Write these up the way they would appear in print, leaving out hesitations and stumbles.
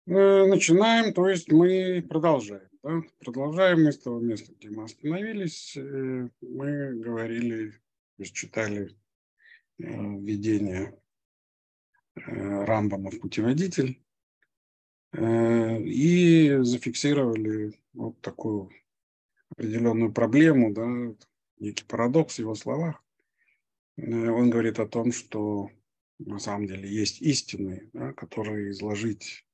Начинаем, то есть мы продолжаем. Да? Продолжаем мы с того места, где мы остановились. Мы говорили, то есть читали введение Рамбама в путеводитель и зафиксировали вот такую определенную проблему, да, некий парадокс в его словах. Он говорит о том, что на самом деле есть истины, да, которые изложить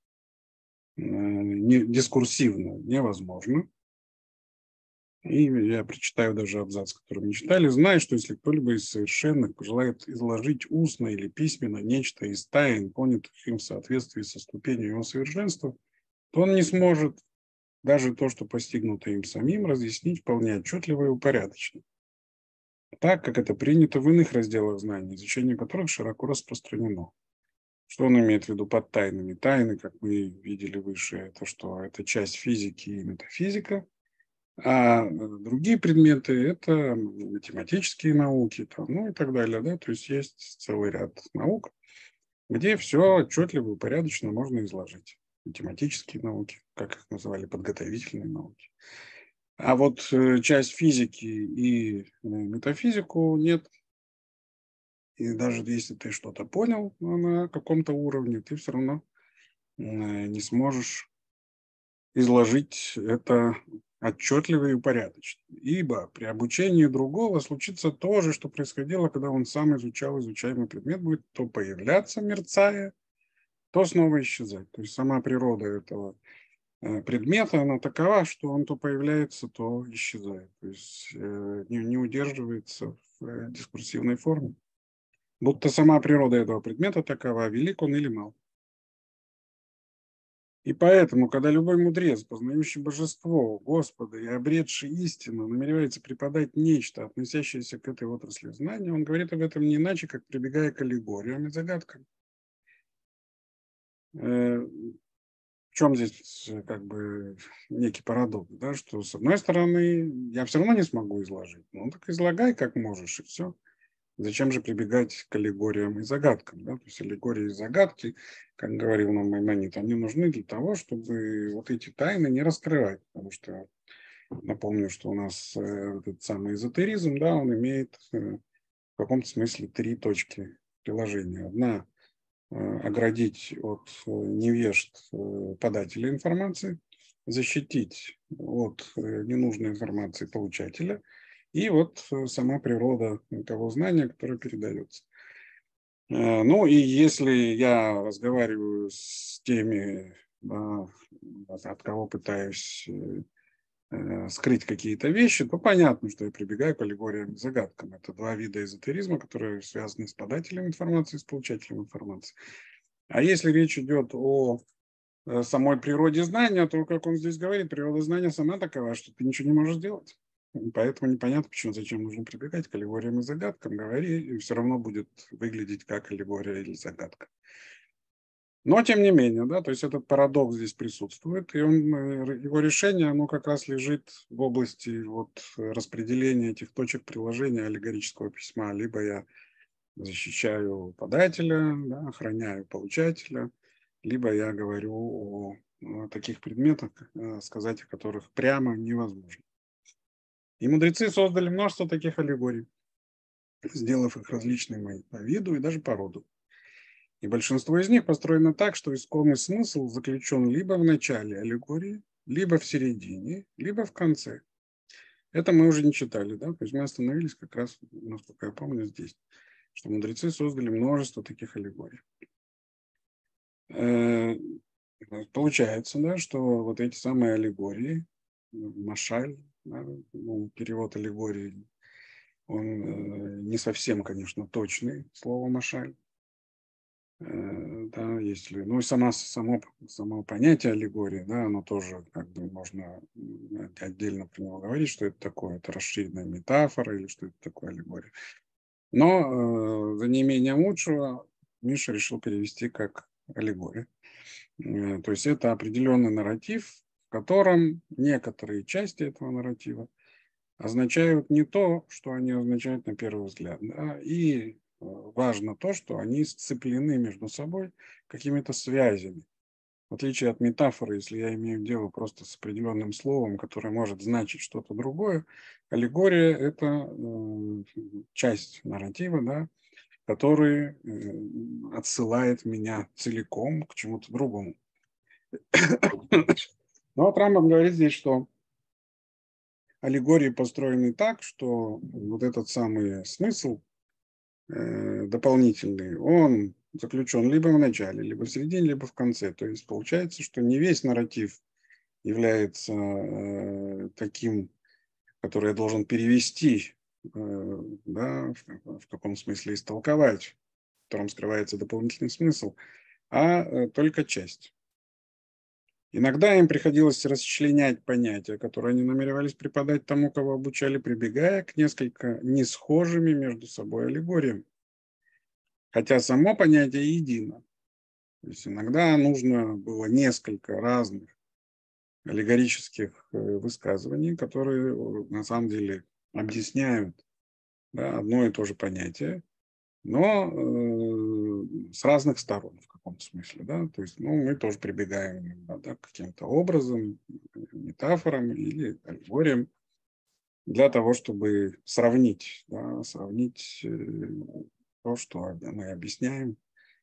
дискурсивно невозможно. И я прочитаю даже абзац, который мы читали. «Знай, что если кто-либо из совершенных пожелает изложить устно или письменно нечто из тайн, понятых им в соответствии со ступенью его совершенства, то он не сможет даже то, что постигнуто им самим, разъяснить вполне отчетливо и упорядоченно, так, как это принято в иных разделах знаний, изучение которых широко распространено». Что он имеет в виду под тайнами? Тайны, как мы видели выше, это что? Это часть физики и метафизика. А другие предметы – это математические науки, там, ну и так далее. Да? То есть есть целый ряд наук, где все отчетливо и упорядоченно можно изложить. Математические науки, как их называли, подготовительные науки. А вот часть физики и метафизику нет. И даже если ты что-то понял на каком-то уровне, ты все равно не сможешь изложить это отчетливо и упорядоченно. Ибо при обучении другого случится то же, что происходило, когда он сам изучал изучаемый предмет, будет то появляться, мерцая, то снова исчезать. То есть сама природа этого предмета, она такова, что он то появляется, то исчезает. То есть не удерживается в дискурсивной форме. Будто сама природа этого предмета такова, велик он или мал. И поэтому, когда любой мудрец, познающий божество, Господа и обретший истину, намеревается преподать нечто, относящееся к этой отрасли знания, он говорит об этом не иначе, как прибегая к аллегориям и загадкам. В чем здесь как бы некий парадокс, да, что с одной стороны я все равно не смогу изложить, ну так излагай как можешь и все. Зачем же прибегать к аллегориям и загадкам? Да? То есть аллегории и загадки, как говорил нам Маймонид, они нужны для того, чтобы вот эти тайны не раскрывать. Потому что напомню, что у нас этот самый эзотеризм, да, он имеет в каком-то смысле три точки приложения. Одна оградить от невежд подателя информации, защитить от ненужной информации получателя, и вот сама природа того знания, которое передается. Ну и если я разговариваю с теми, от кого пытаюсь скрыть какие-то вещи, то понятно, что я прибегаю к аллегориям и загадкам. Это два вида эзотеризма, которые связаны с подателем информации, с получателем информации. А если речь идет о самой природе знания, то, как он здесь говорит, природа знания сама такова, что ты ничего не можешь сделать. Поэтому непонятно, почему, зачем нужно прибегать к аллегориям и загадкам. Говори, и все равно будет выглядеть как аллегория или загадка. Но, тем не менее, да, то есть этот парадокс здесь присутствует, и он, его решение, оно как раз лежит в области вот распределения этих точек приложения аллегорического письма. Либо я защищаю подателя, да, охраняю получателя, либо я говорю о таких предметах, сказать о которых прямо невозможно. И мудрецы создали множество таких аллегорий, сделав их различными по виду и даже по роду. И большинство из них построено так, что искомый смысл заключен либо в начале аллегории, либо в середине, либо в конце. Это мы уже не читали, да? То есть мы остановились как раз, насколько я помню, здесь, что мудрецы создали множество таких аллегорий. Э, Получается, да, что вот эти самые аллегории, машаль, да, ну, перевод аллегории, он не совсем, конечно, точный, слово машаль. Да, если, ну и само понятие аллегории, да, оно тоже как бы можно отдельно про него говорить, что это такое, это расширенная метафора или что это такое аллегория. Но за неимением лучшего Миша решил перевести как аллегория. То есть это определенный нарратив, в котором некоторые части этого нарратива означают не то, что они означают на первый взгляд. Да? И важно то, что они сцеплены между собой какими-то связями. В отличие от метафоры, если я имею дело просто с определенным словом, которое может значить что-то другое, аллегория – это часть нарратива, да, который отсылает меня целиком к чему-то другому. Но вот Рамбам говорит здесь, что аллегории построены так, что вот этот самый смысл дополнительный, он заключен либо в начале, либо в середине, либо в конце. То есть получается, что не весь нарратив является таким, который я должен перевести, да, в каком смысле истолковать, в котором скрывается дополнительный смысл, а только часть. Иногда им приходилось расчленять понятия, которые они намеревались преподать тому, кого обучали, прибегая к несколько несхожими между собой аллегориям. Хотя само понятие едино. То есть иногда нужно было несколько разных аллегорических высказываний, которые на самом деле объясняют, да, одно и то же понятие, но с разных сторон в каком-то смысле. Да? То есть мы тоже прибегаем иногда, да, к каким-то образом, метафорам или аллегориям для того, чтобы сравнить, да, сравнить то, что мы объясняем,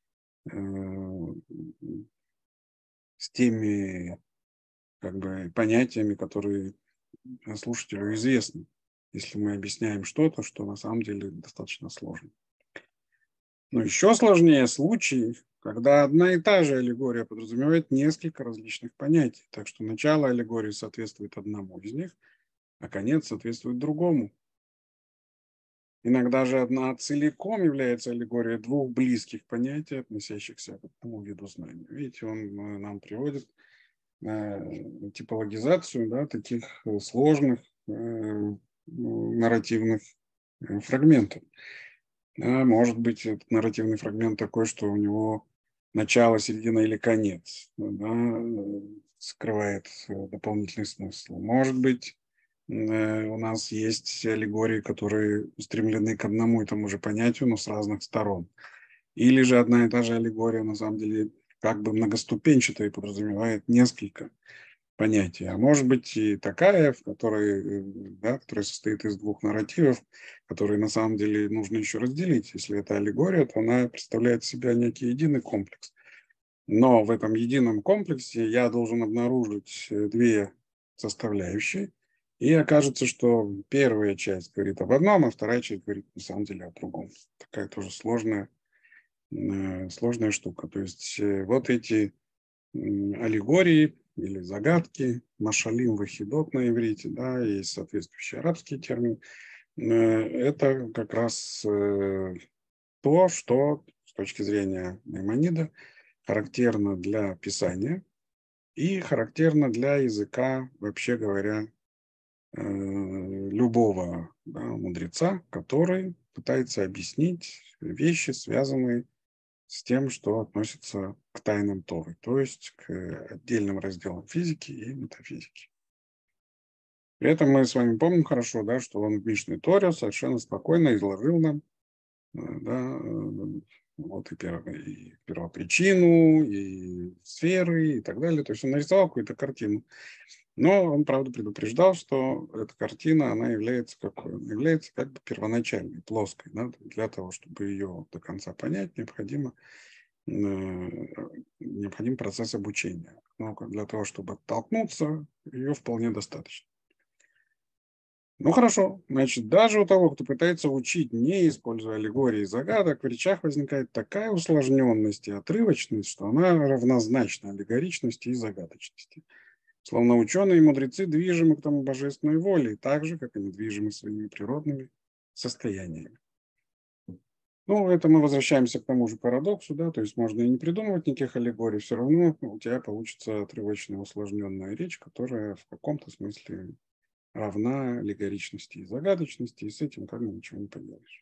с теми как бы понятиями, которые слушателю известны, если мы объясняем что-то, что на самом деле достаточно сложно. Но еще сложнее случаи, когда одна и та же аллегория подразумевает несколько различных понятий. Так что начало аллегории соответствует одному из них, а конец соответствует другому. Иногда же одна целиком является аллегорией двух близких понятий, относящихся к одному виду знания. Видите, он нам приводит типологизацию, да, таких сложных нарративных фрагментов. Может быть, этот нарративный фрагмент такой, что у него начало, середина или конец, да, скрывает дополнительный смысл. Может быть, у нас есть аллегории, которые устремлены к одному и тому же понятию, но с разных сторон. Или же одна и та же аллегория, на самом деле, как бы многоступенчатая и подразумевает несколько понятий. А может быть и такая, в которой, да, которая состоит из двух нарративов, которые на самом деле нужно еще разделить. Если это аллегория, то она представляет из себя некий единый комплекс. Но в этом едином комплексе я должен обнаружить две составляющие, и окажется, что первая часть говорит об одном, а вторая часть говорит на самом деле о другом. Такая тоже сложная штука. То есть вот эти аллегории или загадки, машалим вахидот на иврите, да, и соответствующий арабский термин, это как раз то, что с точки зрения Маймонида характерно для писания и характерно для языка, вообще говоря, любого, да, мудреца, который пытается объяснить вещи, связанные с тем, что относится к тайнам Торы, то есть к отдельным разделам физики и метафизики. При этом мы с вами помним хорошо, да, что он в Мишне Торе совершенно спокойно изложил нам, да, вот и первопричину, и сферы, и так далее. То есть он нарисовал какую-то картину. Но он, правда, предупреждал, что эта картина, она является какой? Она является как бы первоначальной, плоской. Да? Для того, чтобы ее до конца понять, необходим процесс обучения. Но для того, чтобы оттолкнуться, ее вполне достаточно. Ну хорошо, значит, даже у того, кто пытается учить, не используя аллегории и загадок, в речах возникает такая усложненность и отрывочность, что она равнозначна аллегоричности и загадочности. Словно ученые и мудрецы движимы к тому божественной воле, так же, как они движимы своими природными состояниями. Ну, это мы возвращаемся к тому же парадоксу, да, то есть можно и не придумывать никаких аллегорий, все равно у тебя получится отрывочная усложненная речь, которая в каком-то смысле равна аллегоричности и загадочности, и с этим как бы ничего не поделаешь.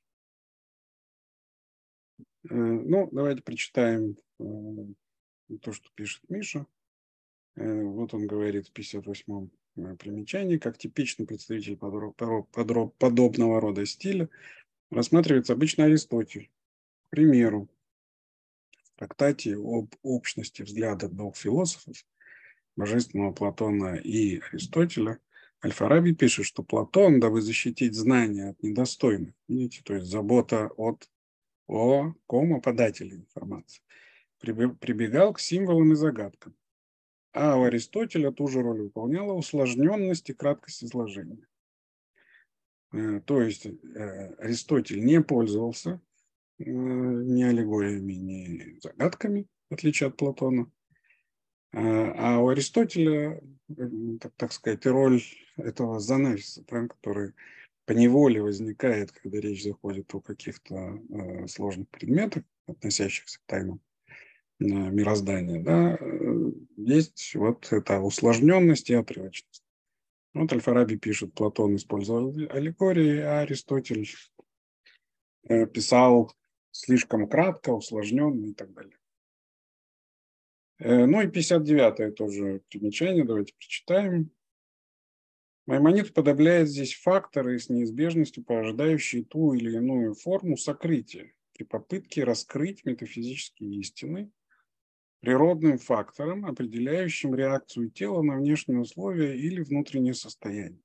Ну, давайте прочитаем то, что пишет Миша. Вот он говорит в 58-м примечании, как типичный представитель подобного рода стиля рассматривается обычно Аристотель. К примеру, трактате об общности взгляда двух философов, божественного Платона и Аристотеля, Аль-Фараби пишет, что Платон, дабы защитить знания от недостойных, видите, то есть забота о подателе информации, прибегал к символам и загадкам. А у Аристотеля ту же роль выполняла усложненность и краткость изложения. То есть Аристотель не пользовался ни аллегориями, ни загадками, в отличие от Платона. А у Аристотеля, так сказать, роль этого занавеса, который поневоле возникает, когда речь заходит о каких-то сложных предметах, относящихся к тайнам мироздания, да, есть вот эта усложненность и отрывочность. Вот Аль-Фараби пишет, Платон использовал аллегории, а Аристотель писал слишком кратко, усложненно и так далее. Ну и 59-е тоже примечание, давайте прочитаем. Маймонид уподобляет здесь факторы с неизбежностью порождающие ту или иную форму сокрытия при попытке раскрыть метафизические истины природным фактором, определяющим реакцию тела на внешние условия или внутреннее состояние.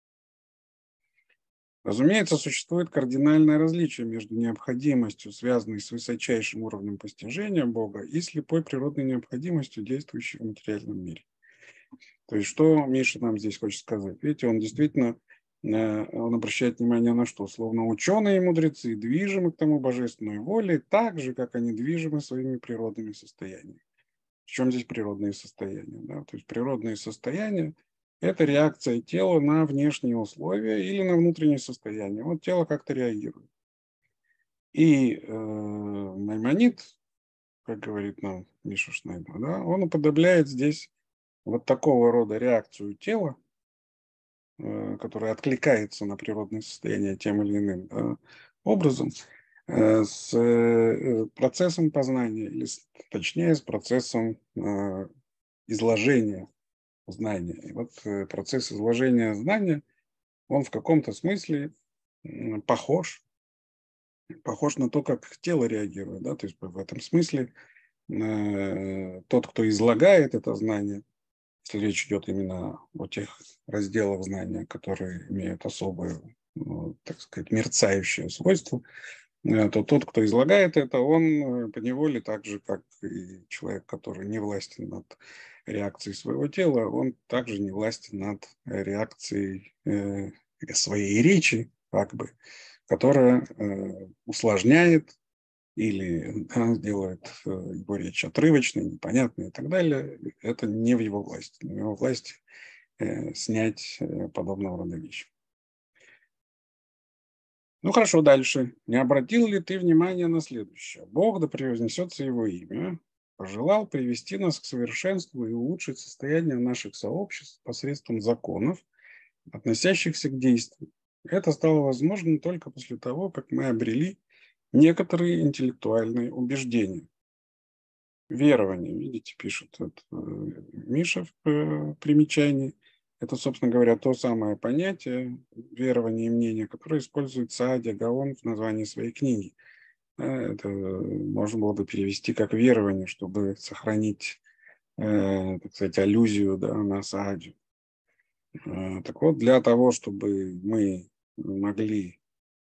Разумеется, существует кардинальное различие между необходимостью, связанной с высочайшим уровнем постижения Бога, и слепой природной необходимостью, действующей в материальном мире. То есть, что Миша нам здесь хочет сказать? Видите, он действительно, он обращает внимание на что? Словно ученые и мудрецы движимы к тому божественной воле, так же, как они движимы своими природными состояниями. В чем здесь природные состояния? Да? То есть, природные состояния – это реакция тела на внешние условия или на внутреннее состояние. Вот тело как-то реагирует. И Маймонид, как говорит нам Миша Шнайдер, да, он уподобляет здесь вот такого рода реакцию тела, которая откликается на природное состояние тем или иным образом, с процессом познания, или точнее с процессом изложения знания. И вот процесс изложения знания, он в каком-то смысле похож на то, как тело реагирует. Да? То есть в этом смысле тот, кто излагает это знание, если речь идет именно о тех разделах знания, которые имеют особое, так сказать, мерцающее свойство, то тот, кто излагает это, он поневоле, так же, как и человек, который не властен над реакцией своего тела, он также не властен над реакцией своей речи, как бы, которая усложняет или делает его речь отрывочной, непонятной и так далее. Это не в его власти. В его власти снять подобного рода вещи. Ну хорошо, дальше. Не обратил ли ты внимание на следующее? Бог, да превознесется его имя, пожелал привести нас к совершенству и улучшить состояние наших сообществ посредством законов, относящихся к действию. Это стало возможно только после того, как мы обрели некоторые интеллектуальные убеждения. Верование, видите, пишет Миша в примечании. Это, собственно говоря, то самое понятие верование и мнение, которое использует Саади Гаон в названии своей книги. Это можно было бы перевести как верование, чтобы сохранить, так сказать, аллюзию, да, на Саади. Так вот, для того, чтобы мы могли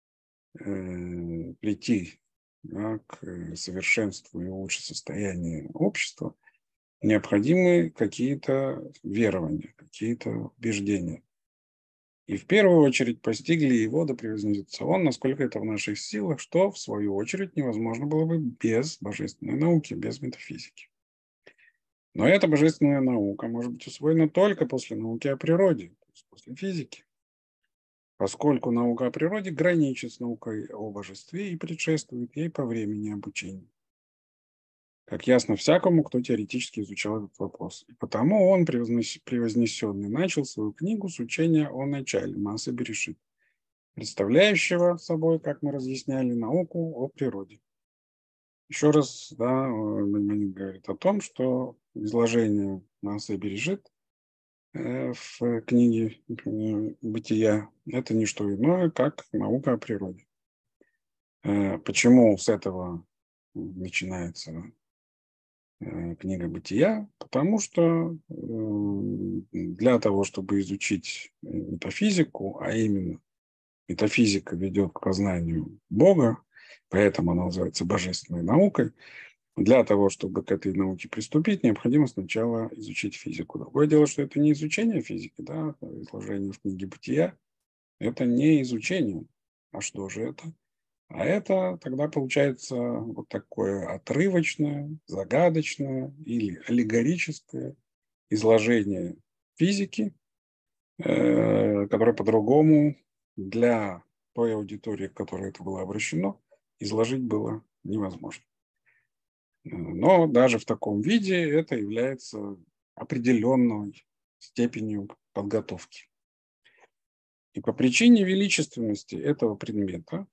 прийти, да, к совершенству и улучшить состояние общества, необходимы какие-то верования, какие-то убеждения. И в первую очередь постигли его, да превознесется он, насколько это в наших силах, что в свою очередь невозможно было бы без божественной науки, без метафизики. Но эта божественная наука может быть усвоена только после науки о природе, то есть после физики, поскольку наука о природе граничит с наукой о божестве и предшествует ей по времени обучения. Как ясно всякому, кто теоретически изучал этот вопрос. И потому он, превознесенный, начал свою книгу с учения о начале Маасе Берешит, представляющего собой, как мы разъясняли, науку о природе. Еще раз, да, Маймонид говорит о том, что изложение Маасе Берешит в книге «Бытия» – это не что иное, как наука о природе. Почему с этого начинается книга Бытия, потому что для того, чтобы изучить метафизику, а именно метафизика ведет к познанию Бога, поэтому она называется божественной наукой, для того, чтобы к этой науке приступить, необходимо сначала изучить физику. Другое дело, что это не изучение физики, да, изложение в книге Бытия, это не изучение. А что же это? А это тогда получается вот такое отрывочное, загадочное или аллегорическое изложение физики, которое по-другому для той аудитории, к которой это было обращено, изложить было невозможно. Но даже в таком виде это является определенной степенью подготовки. И по причине величественности этого предмета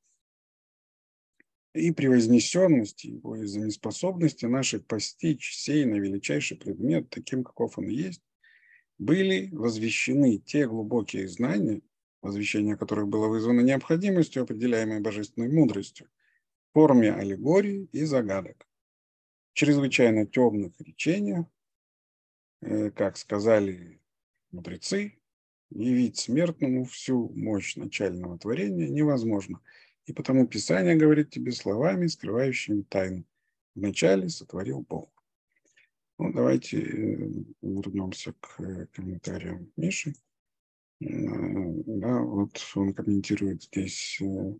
и превознесенности его из-за неспособности нашей постичь сей наивеличайший предмет, таким, каков он есть, были возвещены те глубокие знания, возвещение которых было вызвано необходимостью, определяемой божественной мудростью, в форме аллегорий и загадок, чрезвычайно темных речениях, как сказали мудрецы, явить смертному всю мощь начального творения невозможно. И потому Писание говорит тебе словами, скрывающими тайну. Вначале сотворил Бог. Ну, давайте вернемся к комментариям Миши. Да, вот он комментирует здесь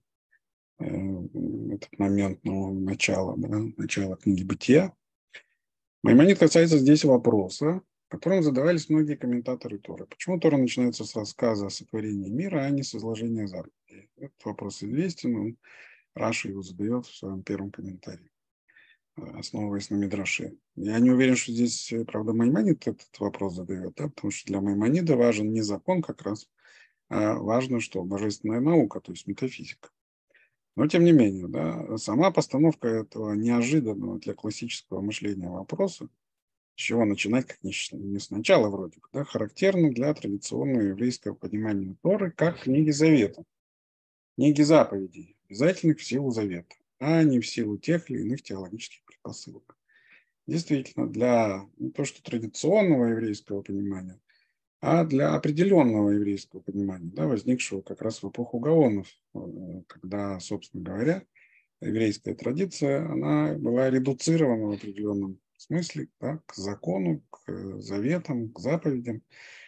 этот момент начала, да, начала книги Бытия. Маймонид касается здесь вопроса, которым задавались многие комментаторы Торы. Почему Тора начинается с рассказа о сотворении мира, а не с изложения заповедей? Этот вопрос известен, он Раши его задает в своем первом комментарии, основываясь на Мидраше. Я не уверен, что здесь, правда, Маймонид этот вопрос задает, да, потому что для Маймонида важен не закон как раз, а важно, что божественная наука, то есть метафизика. Но, тем не менее, да, сама постановка этого неожиданного для классического мышления вопроса, с чего начинать, как не сначала вроде бы, да, характерно для традиционного еврейского понимания Торы как книги Завета, книги заповедей, обязательных в силу Завета, а не в силу тех или иных теологических предпосылок. Действительно, для не то что традиционного еврейского понимания, а для определенного еврейского понимания, да, возникшего как раз в эпоху Гаонов, когда, собственно говоря, еврейская традиция, она была редуцирована в определенном смысле, да, к закону, к заветам, к заповедям.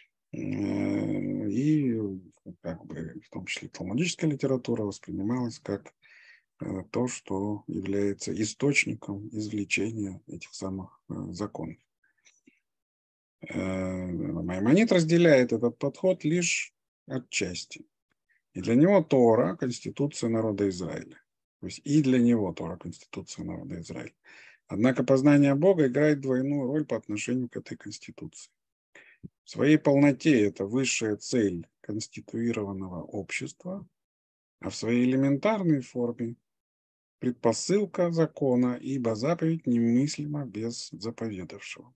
И как бы, в том числе талмудическая литература воспринималась как то, что является источником извлечения этих самых законов. Маймонид разделяет этот подход лишь отчасти. И для него Тора – конституция народа Израиля. То есть и для него Тора – конституция народа Израиля. Однако познание Бога играет двойную роль по отношению к этой конституции. В своей полноте это высшая цель конституированного общества, а в своей элементарной форме – предпосылка закона, ибо заповедь немыслима без заповедавшего.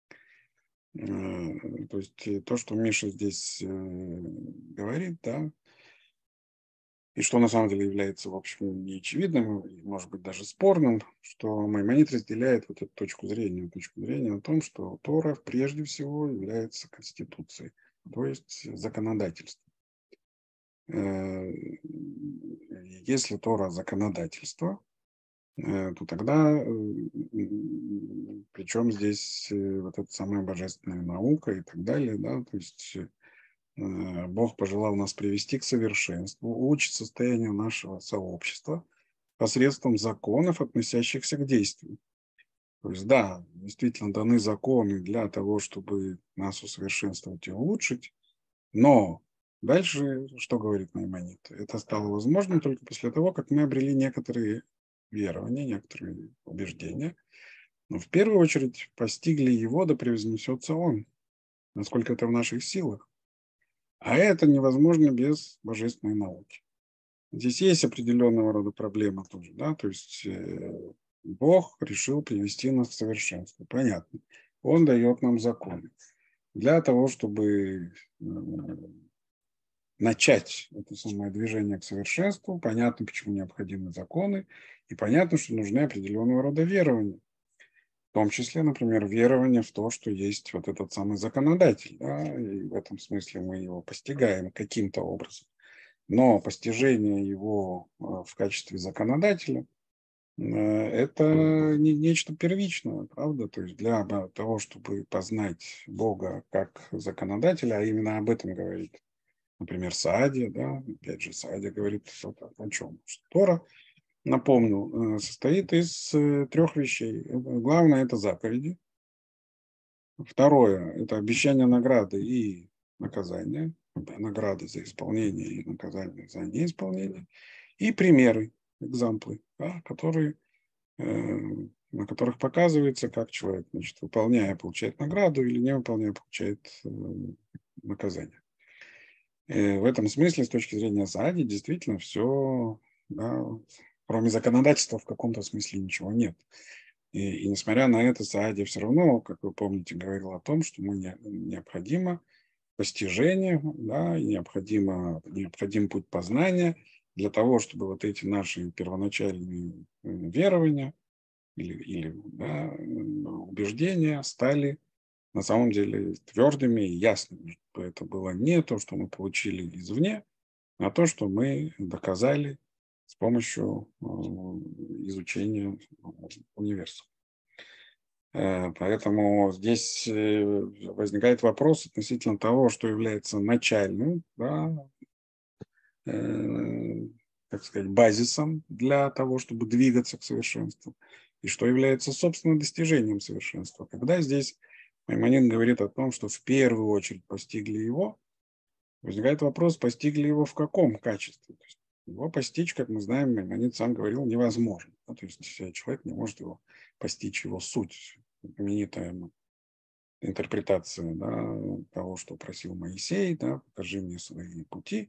То есть то, что Миша здесь говорит, да, и что на самом деле является, в общем, неочевидным, может быть, даже спорным, что Маймонид разделяет вот эту точку зрения о том, что Тора прежде всего является конституцией, то есть законодательством. Если Тора законодательство, то тогда причем здесь вот эта самая божественная наука и так далее, да, то есть Бог пожелал нас привести к совершенству, улучшить состояние нашего сообщества посредством законов, относящихся к действию. То есть, да, действительно даны законы для того, чтобы нас усовершенствовать и улучшить, но дальше, что говорит Маймонид? Это стало возможным только после того, как мы обрели некоторые верования, некоторые убеждения, но в первую очередь постигли его, да превознесется он, насколько это в наших силах. А это невозможно без божественной науки. Здесь есть определенного рода проблема тоже, да, то есть Бог решил привести нас к совершенству, понятно. Он дает нам законы для того, чтобы начать это самое движение к совершенству. Понятно, почему необходимы законы, и понятно, что нужны определенного рода верования. том числе, например, верование в то, что есть вот этот самый законодатель, да, и в этом смысле мы его постигаем каким-то образом. Но постижение его в качестве законодателя это нечто первичное, правда? То есть для того, чтобы познать Бога как законодателя, а именно об этом говорит, например, Саадия, да, опять же, Саадия говорит о чем? Что Тора, напомню, состоит из 3 вещей. Главное – это заповеди. Второе – это обещание награды и наказания. Награды за исполнение и наказание за неисполнение. И примеры, экзамплы, да, которые, на которых показывается, как человек, значит, выполняя, получает награду или не выполняя, получает наказание. В этом смысле, с точки зрения Саади, действительно все, да, кроме законодательства, в каком-то смысле ничего нет. И несмотря на это, Саади все равно, как вы помните, говорил о том, что мы необходимо постижение, да, и необходим путь познания для того, чтобы вот эти наши первоначальные верования или да, убеждения стали на самом деле твердыми и ясными. Что это было не то, что мы получили извне, а то, что мы доказали с помощью изучения универсума. Поэтому здесь возникает вопрос относительно того, что является начальным, да, так сказать, базисом для того, чтобы двигаться к совершенству, и что является, собственно, достижением совершенства. Когда здесь Маймонид говорит о том, что в первую очередь постигли его, возникает вопрос, постигли его в каком качестве. То есть его постичь, как мы знаем, Маймонид сам говорил, невозможно. Да? То есть человек не может его постичь, его суть. Знаменитая интерпретация, да, того, что просил Моисей, да, покажи мне свои пути.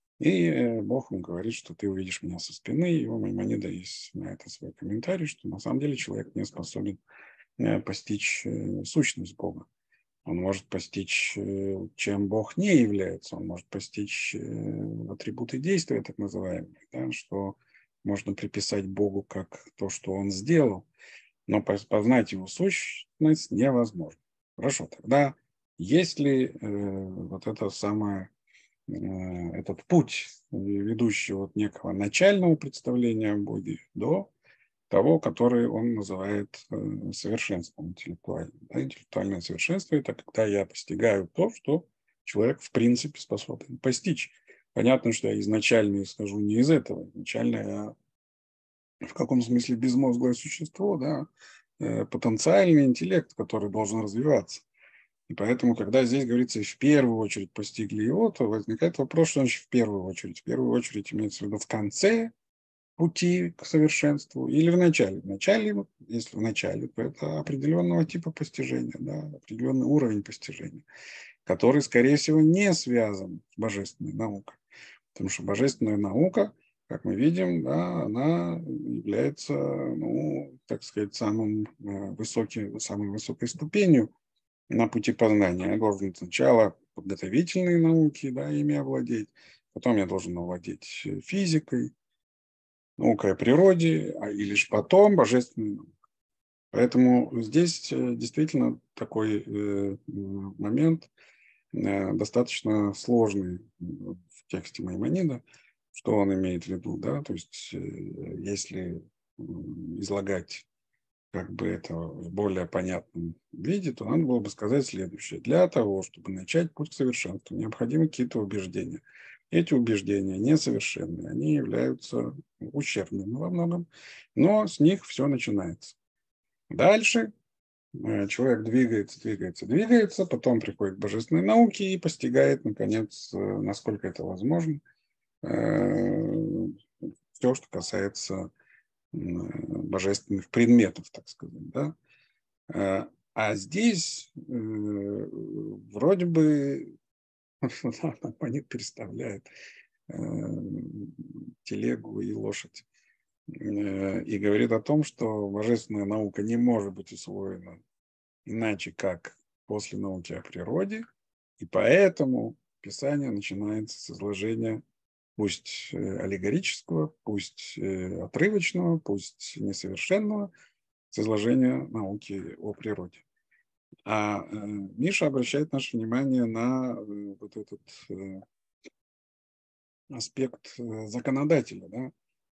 И Бог ему говорит, что ты увидишь меня со спины. И у Маймонида есть на это свой комментарий, что на самом деле человек не способен постичь сущность Бога. Он может постичь, чем Бог не является. Он может постичь атрибуты действия, так называемые, да, что можно приписать Богу как то, что он сделал. Но познать его сущность невозможно. Хорошо, тогда есть ли вот это самое, этот путь, ведущий от некого начального представления о Боге до того, который он называет совершенством интеллектуальным. Да, интеллектуальное совершенство – это когда я постигаю то, что человек в принципе способен постичь. Понятно, что я изначально исхожу не из этого. Изначально я в каком смысле безмозглое существо, да, потенциальный интеллект, который должен развиваться. И поэтому, когда здесь говорится в первую очередь постигли его, то возникает вопрос, что значит в первую очередь. В первую очередь имеется в виду в конце пути к совершенству или в начале. В начале, если в начале, то это определенного типа постижения, да, определенный уровень постижения, который, скорее всего, не связан с божественной наукой. Потому что божественная наука, как мы видим, да, она является, ну, так сказать, самой высокой ступенью на пути познания. Я должен сначала подготовительные науки, да, ими овладеть, потом я должен овладеть физикой, наукой о природе, и лишь потом божественной наукой. Поэтому здесь действительно такой момент достаточно сложный в тексте Маймонида, что он имеет в виду, да, то есть если излагать как бы это в более понятном виде, то надо было бы сказать следующее. Для того, чтобы начать путь к совершенству, необходимы какие-то убеждения. Эти убеждения несовершенны, они являются ущербными во многом, но с них все начинается. Дальше человек двигается, потом приходит к божественной науке и постигает, наконец, насколько это возможно, все, что касается божественных предметов, так сказать. Да? А здесь вроде бы Маймонид переставляет телегу и лошадь и говорит о том, что божественная наука не может быть усвоена иначе, как после науки о природе, и поэтому Писание начинается с изложения пусть аллегорического, пусть отрывочного, пусть несовершенного, с изложения науки о природе. А Миша обращает наше внимание на вот этот аспект законодателя, да,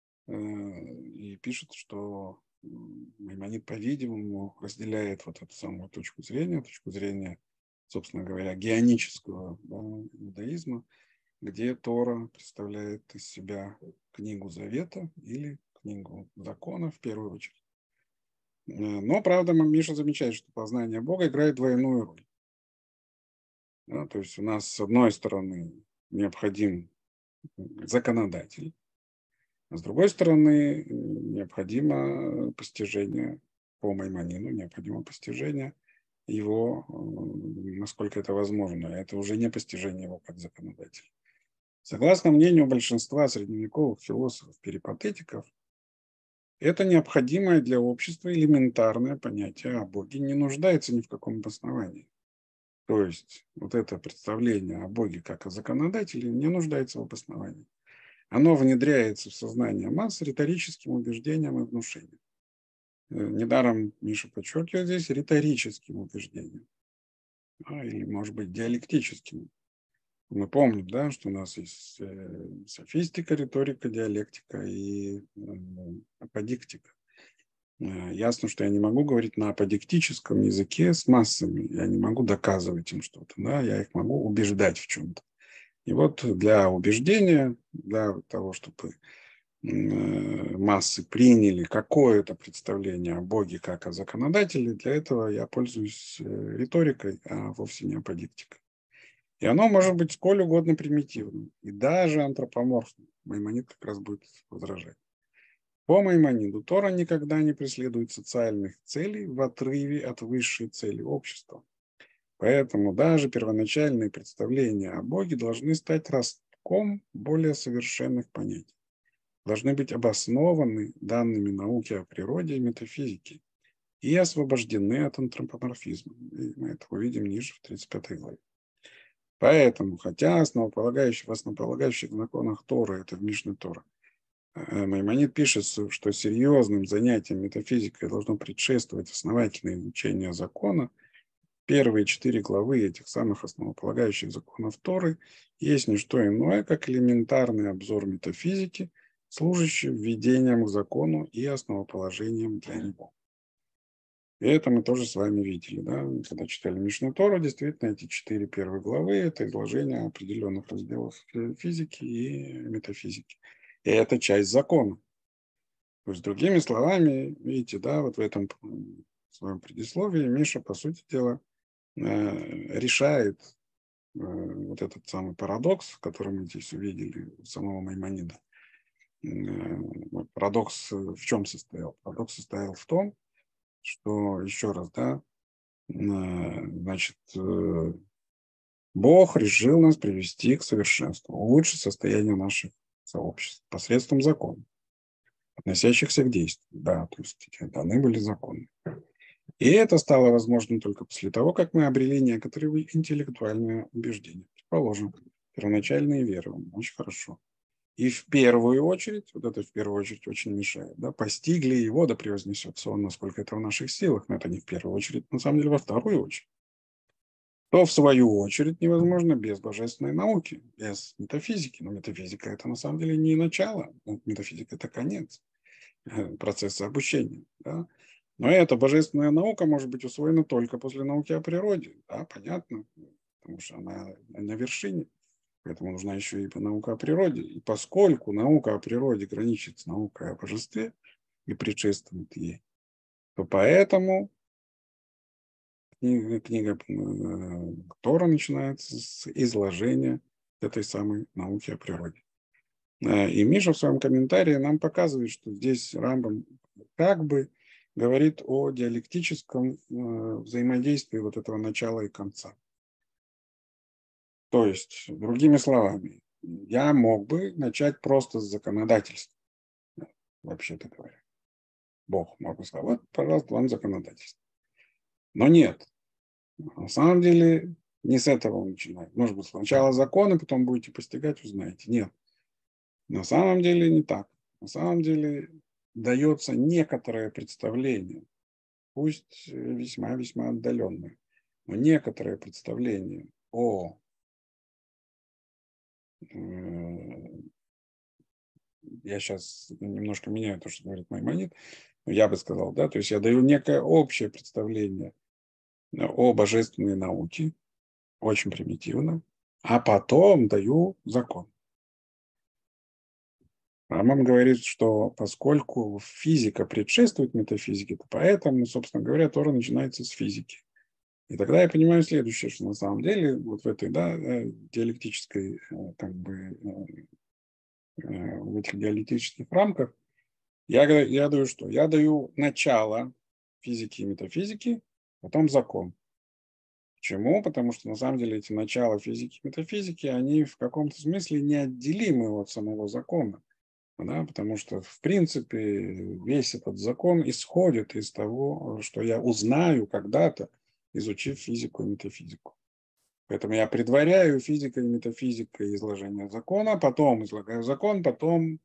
и пишет, что Маймонид, по-видимому, разделяет вот эту самую точку зрения, собственно говоря, геонического, да, иудаизма, где Тора представляет из себя книгу Завета или книгу закона в первую очередь. Но, правда, Миша замечает, что познание Бога играет двойную роль. Да, то есть у нас, с одной стороны, необходим законодатель, а с другой стороны, необходимо постижение по Маймониду, необходимо постижение его, насколько это возможно. Это уже не постижение его как законодателя. Согласно мнению большинства средневековых философов-перипатетиков, это необходимое для общества элементарное понятие о Боге не нуждается ни в каком обосновании. То есть вот это представление о Боге как о законодателе не нуждается в обосновании. Оно внедряется в сознание масс риторическим убеждением и внушением. Недаром Миша подчеркивает здесь риторическим убеждением, или, может быть, диалектическим. Мы помним, да, что у нас есть софистика, риторика, диалектика и аподиктика. Ясно, что я не могу говорить на аподиктическом языке с массами. Я не могу доказывать им что-то. Да? Я их могу убеждать в чем-то. И вот для убеждения, для того, чтобы массы приняли какое-то представление о Боге как о законодателе, для этого я пользуюсь риторикой, а вовсе не аподиктикой. И оно может быть сколь угодно примитивным и даже антропоморфным. Маймонид как раз будет возражать. По Маймониду Тора никогда не преследует социальных целей в отрыве от высшей цели общества. Поэтому даже первоначальные представления о Боге должны стать ростком более совершенных понятий. Должны быть обоснованы данными науки о природе и метафизике и освобождены от антропоморфизма. И мы это увидим ниже в 35 главе. Поэтому, хотя в основополагающих законах Торы, это в Мишне Тора, Маймонид пишет, что серьезным занятием метафизикой должно предшествовать основательное изучение закона. Первые 4 главы этих самых основополагающих законов Торы есть не что иное, как элементарный обзор метафизики, служащий введением к закону и основоположением для него. И это мы тоже с вами видели, да? Когда читали Мишну Тору, действительно, эти 4 первые главы – это изложение определенных разделов физики и метафизики. И это часть закона. То есть, другими словами, видите, да, вот в этом своем предисловии Миша, по сути дела, решает вот этот самый парадокс, который мы здесь увидели у самого Маймонида. Парадокс в чем состоял? Парадокс состоял в том, что, еще раз, да, значит, Бог решил нас привести к совершенству, улучшить состояние наших сообществ посредством закона, относящихся к действию. Да, то есть даны были законы. И это стало возможным только после того, как мы обрели некоторые интеллектуальные убеждения. Предположим, первоначальные верования. Очень хорошо. И в первую очередь, вот это в первую очередь очень мешает, да, постигли его, да превознесется он, насколько это в наших силах, но это не в первую очередь, на самом деле во вторую очередь. То в свою очередь невозможно без божественной науки, без метафизики. Но метафизика это на самом деле не начало, метафизика это конец процесса обучения. Да? Но эта божественная наука может быть усвоена только после науки о природе. Да, понятно, потому что она на вершине. Поэтому нужна еще и наука о природе. И поскольку наука о природе граничит с наукой о божестве и предшествует ей, то поэтому книга Тора начинается с изложения этой самой науки о природе. И Миша в своем комментарии нам показывает, что здесь Рамбам как бы говорит о диалектическом взаимодействии вот этого начала и конца. То есть, другими словами, я мог бы начать просто с законодательства, вообще-то говоря. Бог мог бы сказать, вот, пожалуйста, вам законодательство. Но нет. На самом деле, не с этого он начинает. Может быть, сначала законы, потом будете постигать, узнаете. Нет. На самом деле не так. На самом деле дается некоторое представление пусть весьма-весьма отдаленное, но некоторое представление о я сейчас немножко меняю то, что говорит Маймонид, но я бы сказал, да, то есть я даю некое общее представление о божественной науке, очень примитивно, а потом даю закон. Рамбам говорит, что поскольку физика предшествует метафизике, то поэтому, собственно говоря, Тора начинается с физики. И тогда я понимаю следующее, что на самом деле вот в этой диалектической, как бы, в этих диалектических рамках я даю что? Я даю начало физики и метафизики, потом закон. Почему? Потому что на самом деле эти начала физики и метафизики, они в каком-то смысле неотделимы от самого закона. Да? Потому что, в принципе, весь этот закон исходит из того, что я узнаю когда-то, изучив физику и метафизику. Поэтому я предваряю физикой и метафизикой изложение закона, потом излагаю закон, потом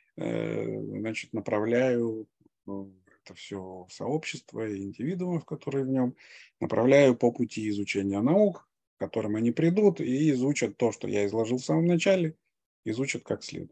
направляю это все в сообщество и индивидуумов, которые в нем, направляю по пути изучения наук, к которым они придут и изучат то, что я изложил в самом начале, изучат как следует.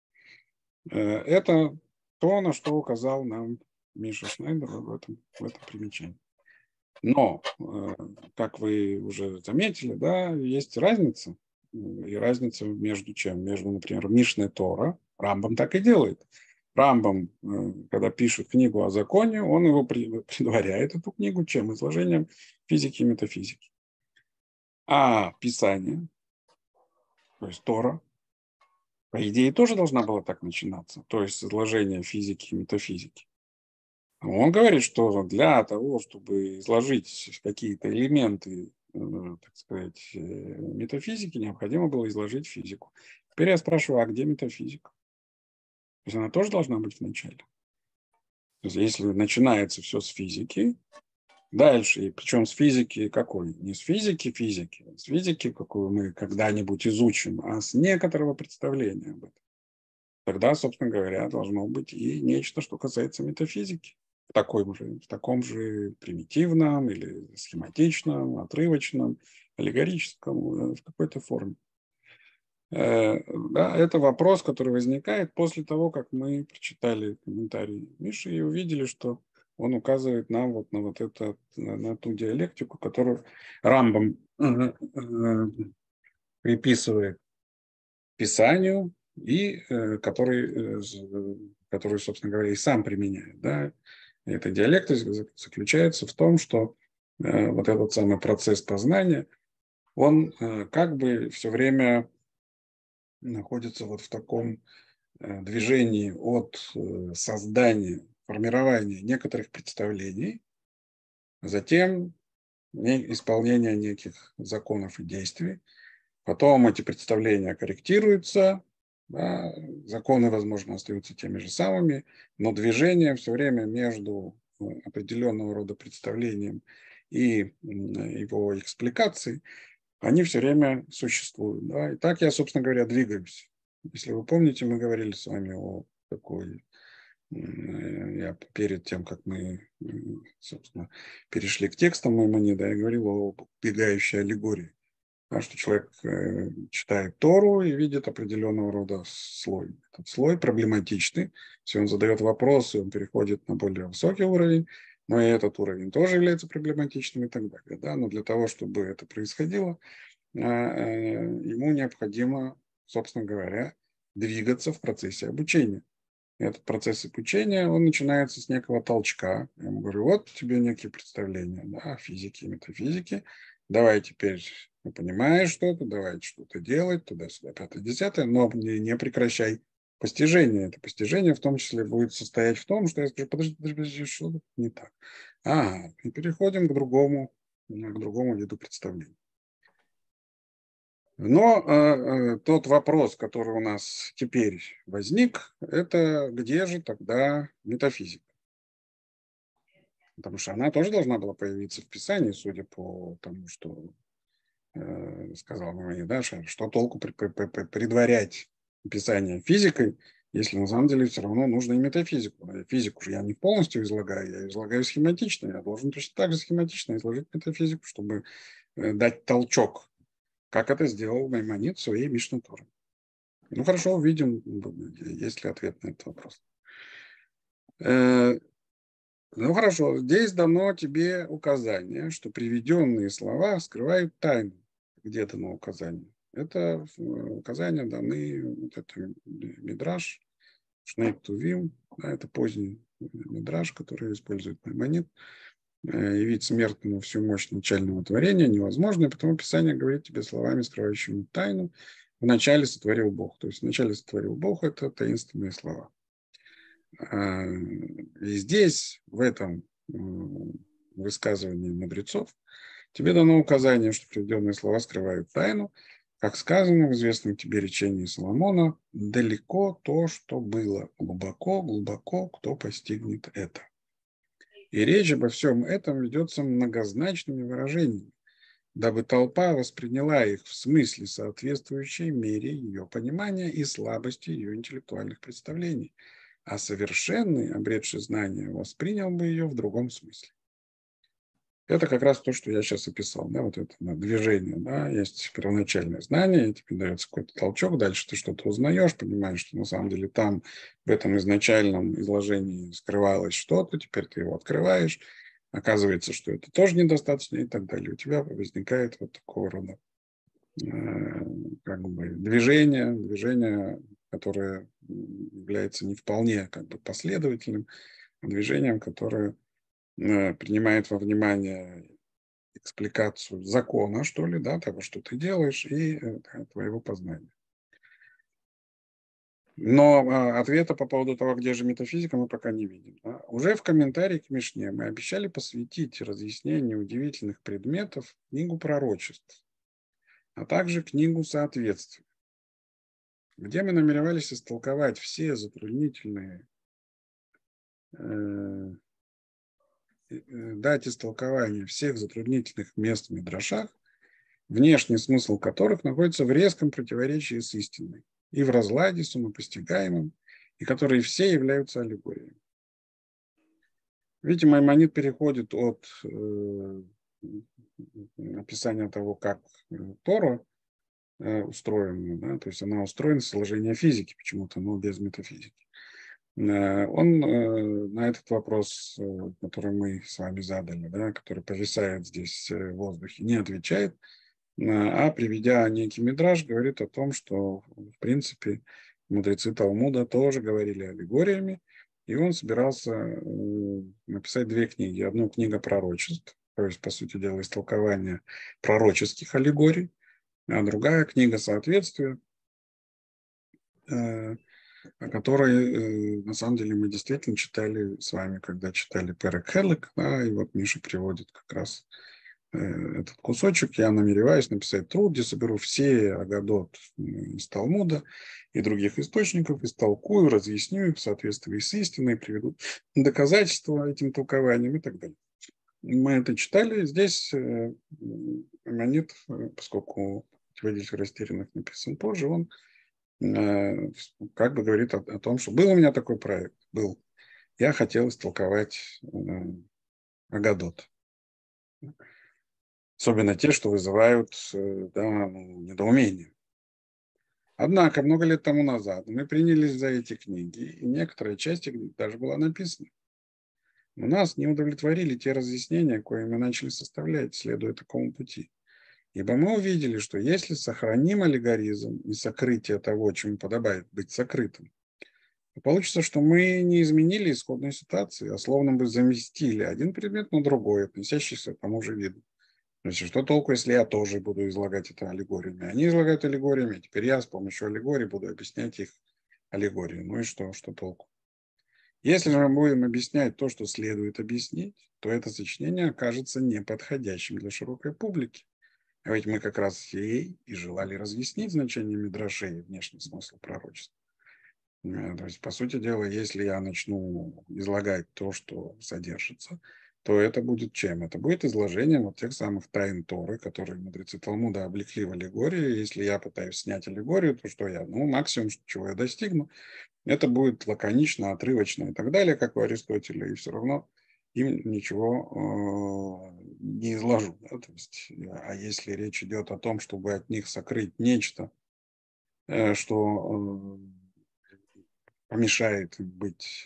Это то, на что указал нам Миша Шнайдер в этом примечании. Но, как вы уже заметили, да, есть разница. И разница между чем? Между, например, Мишной Тора. Рамбам так и делает. Рамбам, когда пишет книгу о законе, он его предваряет, эту книгу, чем? Изложением физики и метафизики. А Писание, то есть Тора, по идее, тоже должна была так начинаться. То есть изложение физики и метафизики. Он говорит, что для того, чтобы изложить какие-то элементы, так сказать, метафизики, необходимо было изложить физику. Теперь я спрашиваю, а где метафизика? То есть она тоже должна быть в начале. То есть если начинается все с физики, дальше, и причем с физики какой? Не с физики, а с физики, какую мы когда-нибудь изучим, а с некоторого представления об этом. Тогда, собственно говоря, должно быть и нечто, что касается метафизики. В таком же примитивном или схематичном, отрывочном, аллегорическом, в какой-то форме. Да, это вопрос, который возникает после того, как мы прочитали комментарий Миши и увидели, что он указывает нам вот на вот это, на ту диалектику, которую Рамбам приписывает Писанию и который, собственно говоря, и сам применяет. Да? Эта диалектика заключается в том, что вот этот самый процесс познания, он как бы все время находится вот в таком движении от создания, формирования некоторых представлений, затем исполнения неких законов и действий. Потом эти представления корректируются, да, законы, возможно, остаются теми же самыми, но движение все время между определенного рода представлением и его экспликацией, они все время существуют. Да. И так я, собственно говоря, двигаюсь. Если вы помните, мы говорили с вами о такой... Я перед тем, как мы, собственно, перешли к текстам Маймонида, я говорил о бегающей аллегории. Да, что человек читает Тору и видит определенного рода слой. Этот слой проблематичный. Если он задает вопросы, он переходит на более высокий уровень, но и этот уровень тоже является проблематичным и так далее. Да? Но для того, чтобы это происходило, ему необходимо, собственно говоря, двигаться в процессе обучения. Этот процесс обучения, он начинается с некого толчка. Я ему говорю, вот тебе некие представления, да, физики, метафизики. Давай теперь ты понимаешь что-то, давай что-то делать, туда-сюда, пятое, десятое, но не прекращай постижение. Это постижение в том числе будет состоять в том, что я скажу, подожди, что-то не так. И переходим к другому виду представления. Но тот вопрос, который у нас теперь возник, это где же тогда метафизика? Потому что она тоже должна была появиться в Писании, судя по тому, что сказал Маймонид, да, что толку предварять Писание физикой, если на самом деле все равно нужно и метафизику. Физику же я не полностью излагаю, я излагаю схематично. Я должен точно так же схематично изложить метафизику, чтобы дать толчок, как это сделал Маймонид в своей Мишне Торе. Ну хорошо, увидим, есть ли ответ на этот вопрос. Ну хорошо, здесь дано тебе указание, что приведенные слова скрывают тайну. Где дано указание? Это указания даны, вот это Мидраш, Шней Тувим, да, это поздний Мидраш, который использует Маймонид. Явить смертному всю мощь начального творения невозможно, и потому Писание говорит тебе словами, скрывающими тайну. Вначале сотворил Бог. То есть вначале сотворил Бог – это таинственные слова. И здесь, в этом высказывании мудрецов, тебе дано указание, что приведенные слова скрывают тайну. Как сказано в известном тебе речении Соломона, далеко то, что было, глубоко, глубоко, кто постигнет это. И речь обо всем этом ведется многозначными выражениями, дабы толпа восприняла их в смысле, соответствующей мере ее понимания и слабости ее интеллектуальных представлений, а совершенный, обретший знание, воспринял бы ее в другом смысле. Это как раз то, что я сейчас описал, да, вот это движение, да, есть первоначальное знание, тебе дается какой-то толчок, дальше ты что-то узнаешь, понимаешь, что на самом деле там в этом изначальном изложении скрывалось что-то, теперь ты его открываешь, оказывается, что это тоже недостаточно и так далее. У тебя возникает вот такого рода как бы движение, которое является не вполне как бы последовательным, а движением, которое принимает во внимание экспликацию закона, что ли, да, того, что ты делаешь, и твоего познания. Но ответа по поводу того, где же метафизика, мы пока не видим. Да. Уже в комментарии к Мишне мы обещали посвятить разъяснению удивительных предметов книгу пророчеств, а также книгу соответствия, где мы намеревались истолковать все затруднительные дать истолкование всех затруднительных мест в Мидрашах, внешний смысл которых находится в резком противоречии с истиной и в разладе с умопостигаемым, и которые все являются аллегориями. Видите, Маймонид переходит от описания того, как Тора устроена, да, то есть она устроена с сложения физики почему-то, но без метафизики. Он на этот вопрос, который мы с вами задали, да, который повисает здесь в воздухе, не отвечает, а приведя некий мидраш, говорит о том, что, в принципе, мудрецы Талмуда тоже говорили аллегориями, и он собирался написать две книги. Одну книгу пророчеств, то есть, по сути дела, истолкование пророческих аллегорий, а другая книга соответствия, о которой, на самом деле, мы действительно читали с вами, когда читали Перек Хелек, да, и вот Миша приводит как раз этот кусочек. Я намереваюсь написать труд, где соберу все агадот из Талмуда и других источников, истолкую, разъясню их в соответствии с истиной, приведу доказательства этим толкованиям и так далее. Мы это читали. Здесь Маймонид, поскольку путеводитель растерянных написан позже, он как бы говорит о том, что был у меня такой проект, был. Я хотел истолковать агадот. Особенно те, что вызывают недоумение. Однако, много лет тому назад мы принялись за эти книги, и некоторая часть их даже была написана. Но нас не удовлетворили те разъяснения, кои мы начали составлять, следуя такому пути. Ибо мы увидели, что если сохраним аллегоризм и сокрытие того, чему подобает быть сокрытым, то получится, что мы не изменили исходной ситуации, а словно бы заместили один предмет на другой, относящийся к тому же виду. Значит, что толку, если я тоже буду излагать это аллегориями? Они излагают аллегориями, а теперь я с помощью аллегорий буду объяснять их аллегории. Ну и что толку? Если же мы будем объяснять то, что следует объяснить, то это сочинение окажется неподходящим для широкой публики. А ведь мы как раз ей и желали разъяснить значение мидрашей и внешний смысл пророчества. То есть, по сути дела, если я начну излагать то, что содержится то это будет чем? Это будет изложением вот тех самых тайн Торы, которые мудрецы Талмуда облекли в аллегории. Если я пытаюсь снять аллегорию, то что я? Ну, максимум, чего я достигну, это будет лаконично, отрывочно и так далее, как у Аристотеля, и все равно им ничего не изложу. Да? То есть, а если речь идет о том, чтобы от них сокрыть нечто, что помешает им быть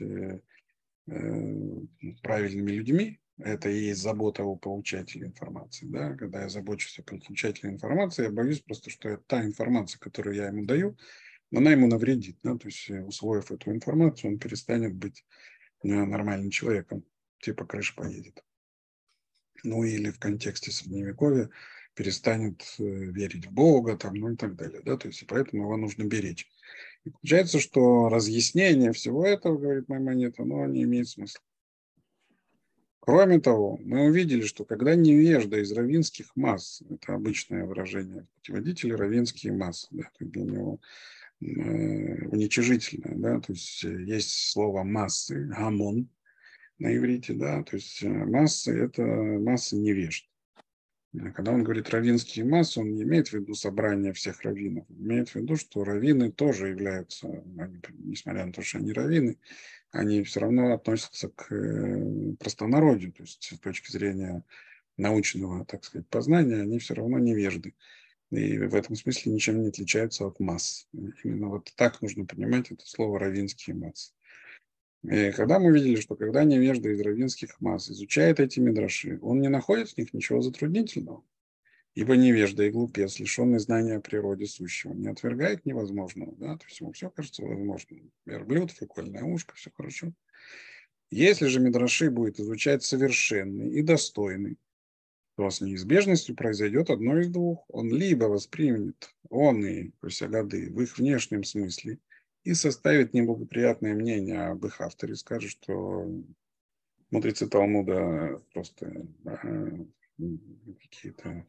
правильными людьми, это и есть забота о получателе информации. Да? Когда я забочусь о получателе информации, я боюсь просто, что это та информация, которую я ему даю, она ему навредит. Да? То есть, усвоив эту информацию, он перестанет быть нормальным человеком, типа крыша поедет. Ну или в контексте Средневековья перестанет верить в Бога, там, ну и так далее. Да? То есть, и поэтому его нужно беречь. И получается, что разъяснение всего этого, говорит Маймонид, оно не имеет смысла. Кроме того, мы увидели, что когда невежда из раввинских масс, это обычное выражение путеводителя, раввинские массы, да, для него уничижительное, да, то есть есть слово массы, гамон на иврите, да, то есть массы – это массы невежд. Когда он говорит раввинские массы, он не имеет в виду собрание всех раввинов, он имеет в виду, что раввины тоже являются, несмотря на то, что они раввины, они все равно относятся к простонародью, то есть с точки зрения научного, так сказать, познания, они все равно невежды. И в этом смысле ничем не отличаются от масс. Именно вот так нужно понимать это слово раввинские массы. И когда мы видели, что когда невежда из раввинских масс изучает эти мидраши, он не находит в них ничего затруднительного. Ибо невежда и глупец, лишенный знания о природе сущего, не отвергает невозможного. Да? То есть ему все кажется возможным. Верблюд, прикольное ушко, все хорошо. Если же мидраши будет изучать совершенный и достойный, то с неизбежностью произойдет одно из двух. Он либо воспримет и годы в их внешнем смысле и составит неблагоприятное мнение об их авторе, скажет, что мудрецы Талмуда просто какие-то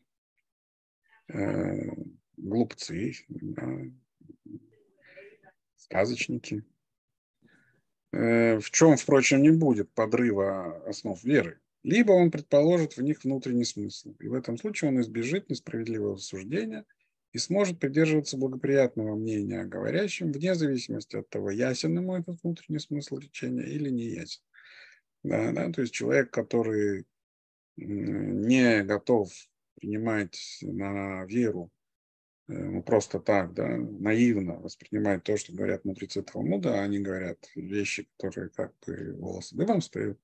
глупцы, да, сказочники. В чем, впрочем, не будет подрыва основ веры. Либо он предположит в них внутренний смысл. И в этом случае он избежит несправедливого суждения и сможет придерживаться благоприятного мнения о говорящем, вне зависимости от того, ясен ему этот внутренний смысл речения или не ясен. Да, да, то есть человек, который не готов принимать на веру просто так, да, наивно воспринимать то, что говорят мудрецы Талмуда, они говорят вещи, которые как бы волосы дыбом встают,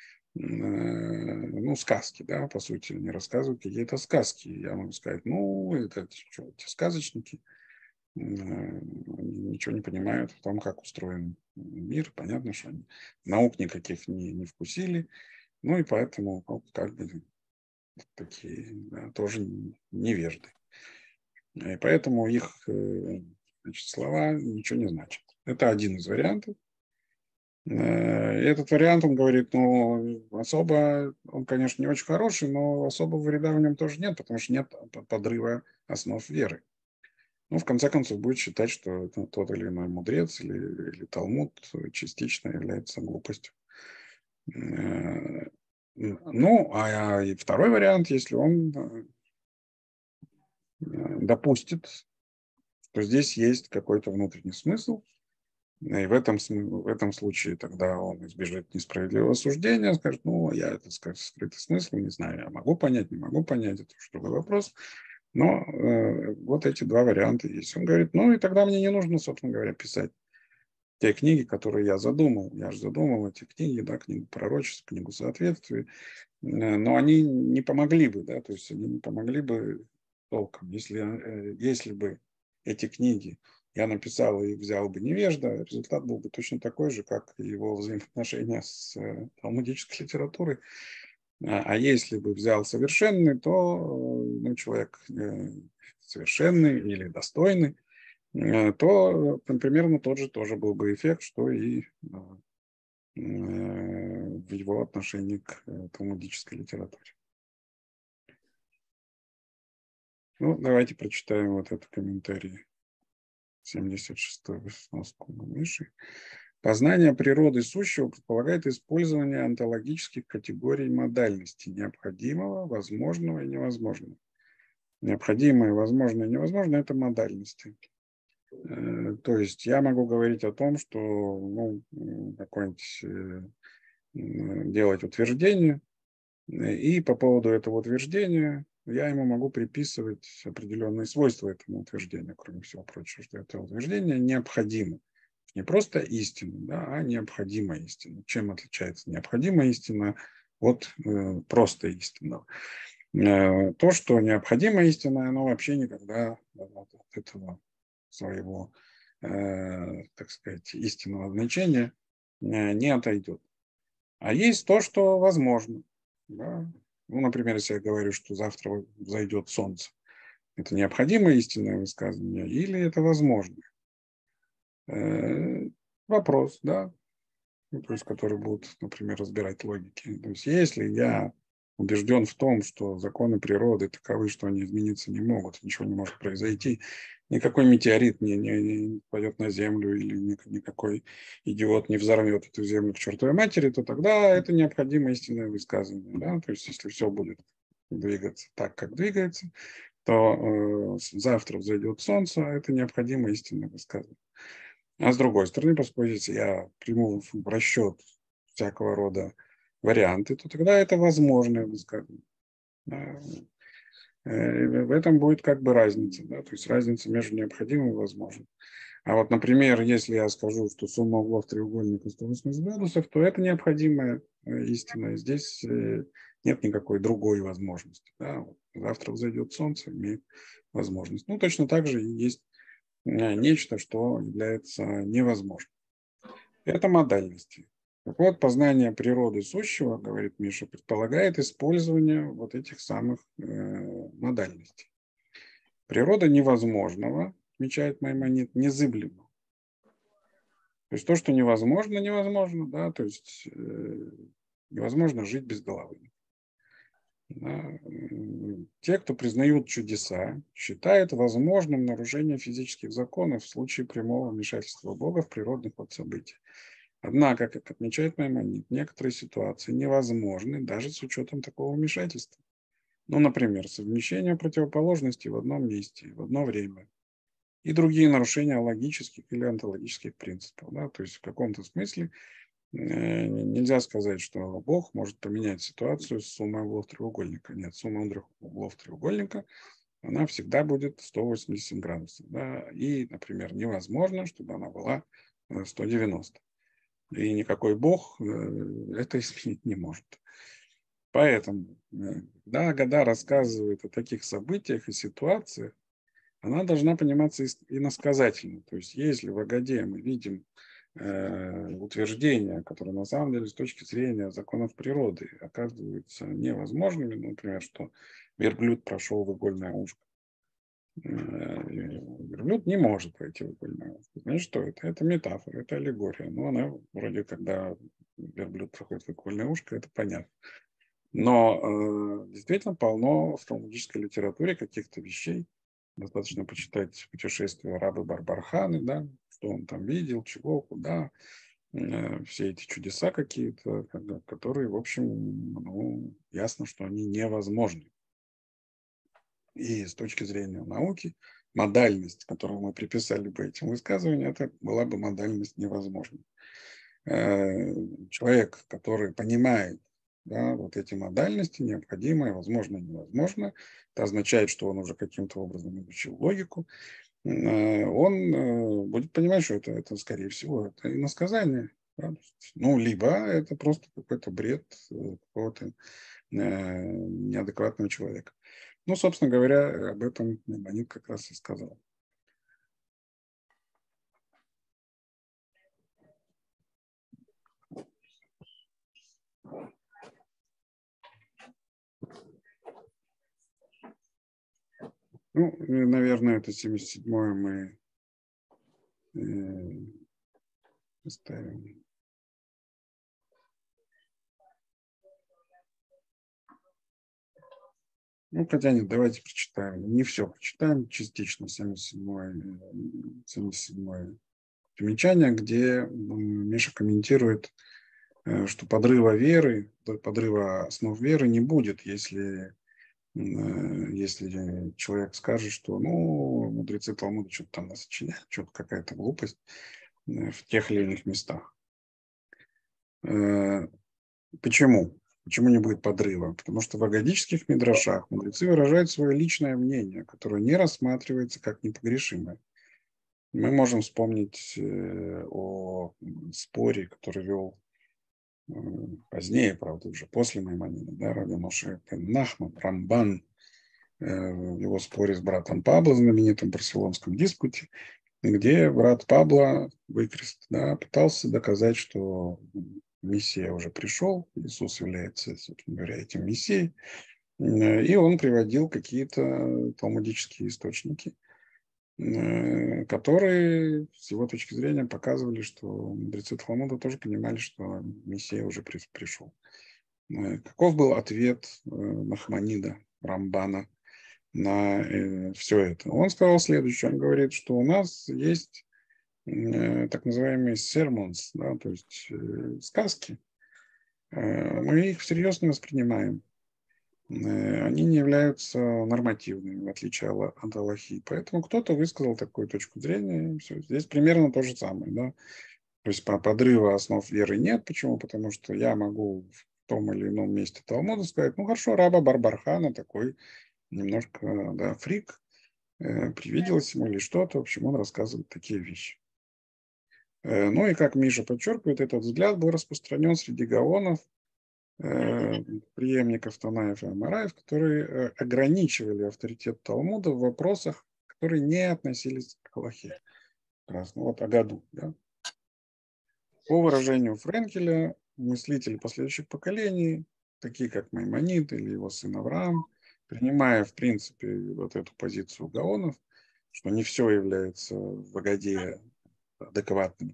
ну, сказки, да, по сути, они рассказывают какие-то сказки. Я могу сказать, ну, это что, эти сказочники ничего не понимают в том, как устроен мир. Понятно, что они наук никаких не вкусили, ну, и поэтому как бы такие, да, тоже невежды. И поэтому их значит, слова ничего не значат. Это один из вариантов. Этот вариант, он говорит, ну, особо, он, конечно, не очень хороший, но особого вреда в нем тоже нет, потому что нет подрыва основ веры. Ну, в конце концов, будет считать, что тот или иной мудрец или Талмуд частично является глупостью. Ну, а и второй вариант, если он допустит, что здесь есть какой-то внутренний смысл, и в этом случае тогда он избежит несправедливого суждения, скажет, ну, я это скрытый смысл, не знаю, я могу понять, не могу понять, это уже другой вопрос. Но вот эти два варианта есть. Он говорит, ну, и тогда мне не нужно, собственно говоря, писать те книги, которые я задумал. Я же задумал эти книги, да, книгу пророчеств, книгу соответствий, но они не помогли бы, да, то есть они не помогли бы толком, если бы эти книги я написал и взял бы невежда, результат был бы точно такой же, как его взаимоотношения с талмудической литературой. А если бы взял совершенный, то ну, человек совершенный или достойный, то примерно тот же тоже был бы эффект, что и в его отношении к талмудической литературе. Ну, давайте прочитаем вот этот комментарий 76-й сноску Миши. Познание природы сущего предполагает использование онтологических категорий модальности необходимого, возможного и невозможного. Необходимое, возможное и невозможное – это модальности. То есть я могу говорить о том, что какое-нибудь делать утверждение, и по поводу этого утверждения я ему могу приписывать определенные свойства этому утверждению, кроме всего прочего, что это утверждение необходимо. Не просто истина, да, а необходимая истина. Чем отличается необходимая истина от просто истинного? То, что необходимая истина, оно вообще никогда от этого своего, так сказать, истинного значения не отойдет. А есть то, что возможно. Да? Ну, например, если я говорю, что завтра взойдет солнце, это необходимое истинное высказывание или это возможно? Вопрос, да, то есть, которые будут, например, разбирать логики. То есть, если я убежден в том, что законы природы таковы, что они измениться не могут, ничего не может произойти, никакой метеорит не пойдет на Землю или никакой идиот не взорвет эту Землю к чертовой матери, то тогда это необходимое истинное высказывание. Да? То есть, если все будет двигаться так, как двигается, то завтра взойдет солнце, это необходимое истинное высказывание. А с другой стороны, поскольку если я приму в расчет всякого рода варианты, то тогда это возможное высказывание. В этом будет как бы разница, да? То есть разница между необходимым и возможным. А вот, например, если я скажу, что сумма углов треугольника 180 градусов, то это необходимая истина. Здесь нет никакой другой возможности. Да? Вот завтра взойдет солнце, имеет возможность. Ну, точно так же и есть нечто, что является невозможным. Это модальности. Так вот, познание природы сущего, говорит Миша, предполагает использование вот этих самых модальностей. Природа невозможного, отмечает Маймонид, незыблема. То есть то, что невозможно, невозможно, да, то есть невозможно жить без головы. Да. Те, кто признают чудеса, считают возможным нарушение физических законов в случае прямого вмешательства Бога в природный ход событий. Однако, как отмечает Маймонид, некоторые ситуации невозможны даже с учетом такого вмешательства. Ну, например, совмещение противоположностей в одном месте, в одно время и другие нарушения логических или онтологических принципов. Да? То есть в каком-то смысле нельзя сказать, что Бог может поменять ситуацию с суммой углов треугольника. Нет, сумма углов треугольника, она всегда будет 180 градусов. Да? И, например, невозможно, чтобы она была 190. И никакой Бог это изменить не может. Поэтому, когда Агада рассказывает о таких событиях и ситуациях, она должна пониматься иносказательно. То есть, если в Агаде мы видим утверждения, которые на самом деле с точки зрения законов природы оказываются невозможными, например, что верблюд прошел в игольное ушко. Верблюд не может пройти в игольное ушко. Значит, что это? Это метафора, это аллегория. Но она вроде, когда верблюд проходит в игольное ушко, это понятно. Но действительно полно в талмудической литературе каких-то вещей. Достаточно почитать путешествия рабы Барбарханы, да, что он там видел, чего, куда, все эти чудеса какие-то, которые, в общем, ну, ясно, что они невозможны. И с точки зрения науки, модальность, которую мы приписали бы этим высказываниям, это была бы модальность невозможной. Человек, который понимает, да, вот эти модальности, необходимое, возможно, невозможно, это означает, что он уже каким-то образом изучил логику, он будет понимать, что это скорее всего, это иносказание. Да? Ну, либо это просто какой-то бред какого-то неадекватного человека. Ну, собственно говоря, об этом Маймонид как раз и сказал. Ну, наверное, это 77-е мы оставим. Ну, хотя нет, давайте прочитаем. Не все прочитаем, частично 77-й примечание, где Миша комментирует, что подрыва веры, подрыва основ веры не будет, если человек скажет, что мудрецы Талмуда что-то там насочиняют, что-то какая-то глупость в тех или иных местах. Почему? Почему не будет подрыва? Потому что в агадических мидрашах мудрецы выражают свое личное мнение, которое не рассматривается как непогрешимое. Мы можем вспомнить о споре, который вел позднее, правда, уже после Маймонида, да, Раби Моше бен Нахман, Рамбан, в его споре с братом Пабло, знаменитом барселонском диспуте, где брат Пабло, Выкрест, да, пытался доказать, что Мессия уже пришел, Иисус является, собственно говоря, этим Мессией, и он приводил какие-то талмудические источники, которые, с его точки зрения, показывали, что мудрецы Талмуда тоже понимали, что Мессия уже пришел. Каков был ответ Нахманида, Рамбана, на все это? Он сказал следующее. Он говорит, что у нас есть так называемые sermons, да, то есть сказки. Мы их всерьез не воспринимаем. Они не являются нормативными, в отличие от Аллахи. Поэтому кто-то высказал такую точку зрения. И все. Здесь примерно то же самое. Да? То есть подрыва основ веры нет. Почему? Потому что я могу в том или ином месте Талмуда сказать, хорошо, раба Барбархана такой немножко, да, фрик, привиделось ему или что-то. В общем, он рассказывает такие вещи. И как Миша подчеркивает, этот взгляд был распространен среди гаонов, преемников Танаев и Амараев, которые ограничивали авторитет Талмуда в вопросах, которые не относились к Аллахе. О году. Да? По выражению Френкеля, мыслители последующих поколений, такие как Маймонид или его сын Авраам, принимая в принципе вот эту позицию гаонов, что не все является в Агаде адекватным,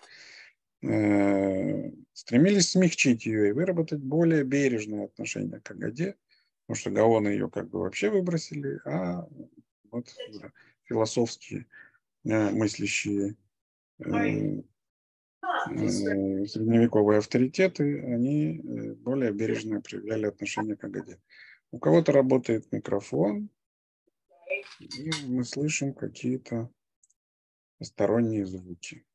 стремились смягчить ее и выработать более бережное отношение к Агаде, потому что гаоны ее вообще выбросили, а вот философские мыслящие средневековые авторитеты, они более бережно проявляли отношение к Агаде. У кого-то работает микрофон, и мы слышим какие-то посторонние звуки.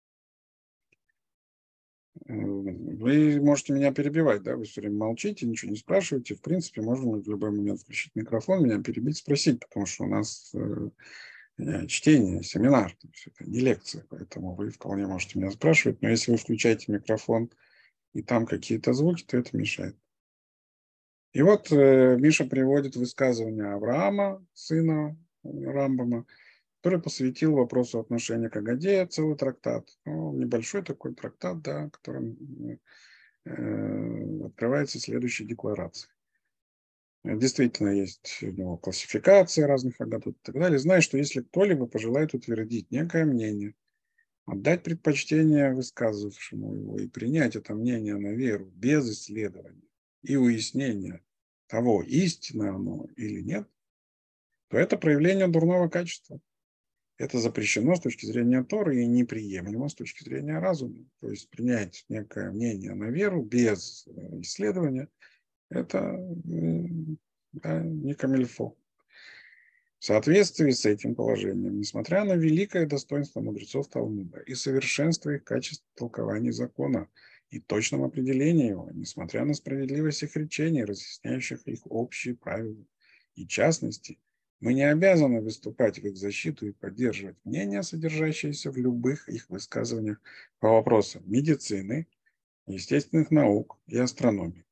Вы можете меня перебивать, да, вы все время молчите, ничего не спрашиваете. В принципе, можно в любой момент включить микрофон, меня перебить, спросить, потому что у нас чтение, семинар, то есть это не лекция, поэтому вы вполне можете меня спрашивать, но если вы включаете микрофон и там какие-то звуки, то это мешает. И вот Миша приводит высказывание Авраама, сына Рамбама, который посвятил вопросу отношения к Агаде целый трактат. Небольшой такой трактат, да, которым открывается следующей декларацией. Действительно, есть у него классификация разных агадот и так далее. Знаю, что если кто-либо пожелает утвердить некое мнение, отдать предпочтение высказывавшему его и принять это мнение на веру без исследования и уяснения того, истинно оно или нет, то это проявление дурного качества. Это запрещено с точки зрения Торы и неприемлемо с точки зрения разума. То есть принять некое мнение на веру без исследования – это не камильфо. В соответствии с этим положением, несмотря на великое достоинство мудрецов Талмуда и совершенство их качеств толкования закона и точном определении его, несмотря на справедливость их речений, разъясняющих их общие правила и частности, мы не обязаны выступать в их защиту и поддерживать мнения, содержащиеся в любых их высказываниях по вопросам медицины, естественных наук и астрономии.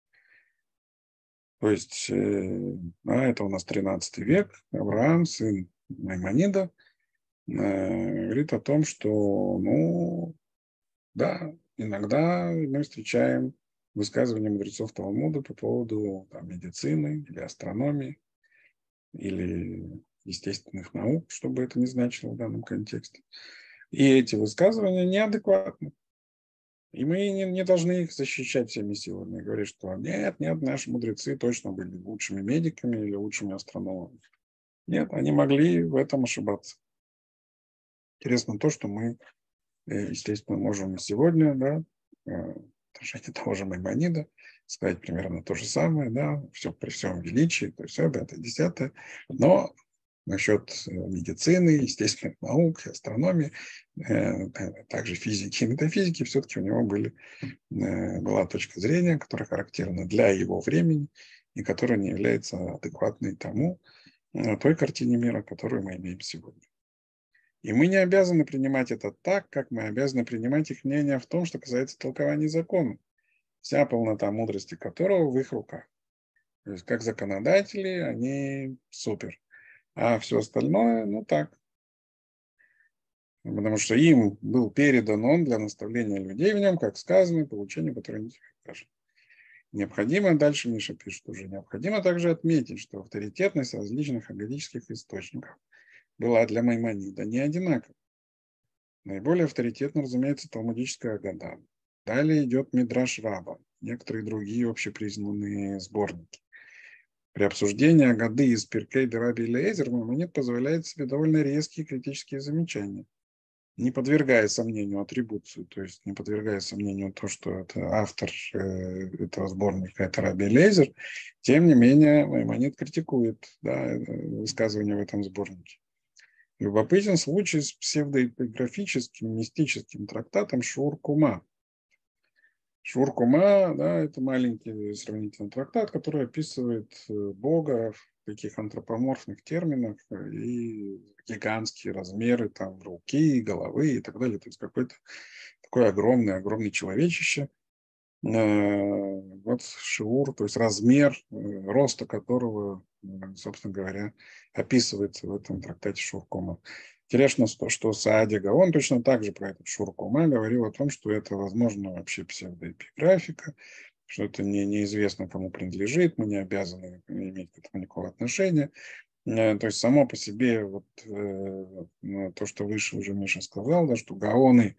То есть, это у нас 13 век, Авраам, сын Маймонида, говорит о том, что, да, иногда мы встречаем высказывания мудрецов Талмуда по поводу медицины или астрономии, или естественных наук, что бы это ни значило в данном контексте. И эти высказывания неадекватны. И мы не должны их защищать всеми силами. Говорить, что нет, наши мудрецы точно были лучшими медиками или лучшими астрономами. Нет, они могли в этом ошибаться. Интересно то, что мы естественно, можем и сегодня, да, в отношении того же Маймонида сказать примерно то же самое, да, все при всем величии, то есть все, это десятое. Но насчет медицины, естественных наук, астрономии, также физики и метафизики, все-таки у него была точка зрения, которая характерна для его времени и которая не является адекватной той картине мира, которую мы имеем сегодня. И мы не обязаны принимать это так, как мы обязаны принимать их мнение в том, что касается толкования закона, вся полнота мудрости которого в их руках. То есть как законодатели они супер. А все остальное, ну так. Потому что им был передан он для наставления людей в нем, как сказано, получению, которое не скажет. Необходимо, дальше Миша пишет уже, необходимо также отметить, что авторитетность различных агадических источников была для Маймонида не одинакова. Наиболее авторитетно, разумеется, талмудическая Агада. Далее идет Мидраш Раба, некоторые другие общепризнанные сборники. При обсуждении Агады из Пиркей Раби Элиэзер Маймонид позволяет себе довольно резкие критические замечания, не подвергая сомнению атрибуцию, то есть не подвергая сомнению то, что это автор этого сборника, это Раби Элиэзер, тем не менее Маймонид критикует высказывания в этом сборнике. Любопытен случай с псевдоэпиграфическим мистическим трактатом Шур-Кума. Шур-Кума, да, это маленький сравнительный трактат, который описывает Бога в таких антропоморфных терминах и гигантские размеры там руки, головы и так далее. То есть какой-то такой огромный человечище. Вот шиур, то есть размер, роста которого, собственно говоря, описывается в этом трактате Шур-Кума. Интересно, что Саади Гаон точно так же про этот Шур-Кума говорил о том, что это, возможно, вообще псевдоэпиграфика, что это неизвестно, кому принадлежит, мы не обязаны иметь к этому никакого отношения. То есть само по себе вот то, что выше уже Миша сказал, да, что гаоны,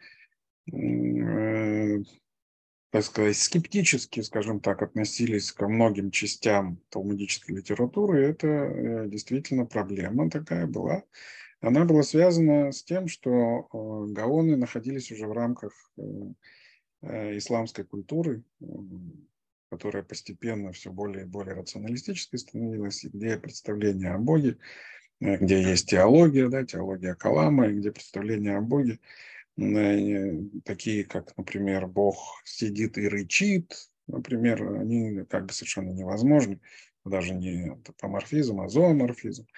так сказать, скептически, скажем так, относились ко многим частям талмудической литературы, это действительно проблема такая была. Она была связана с тем, что гаоны находились уже в рамках исламской культуры, которая постепенно все более и более рационалистической становилась, и где представление о Боге, где есть теология, да, теология Калама, и где представление о Боге, такие как, например, Бог сидит и рычит, например, они как бы совершенно невозможны, даже не антропоморфизм, а зооморфизм.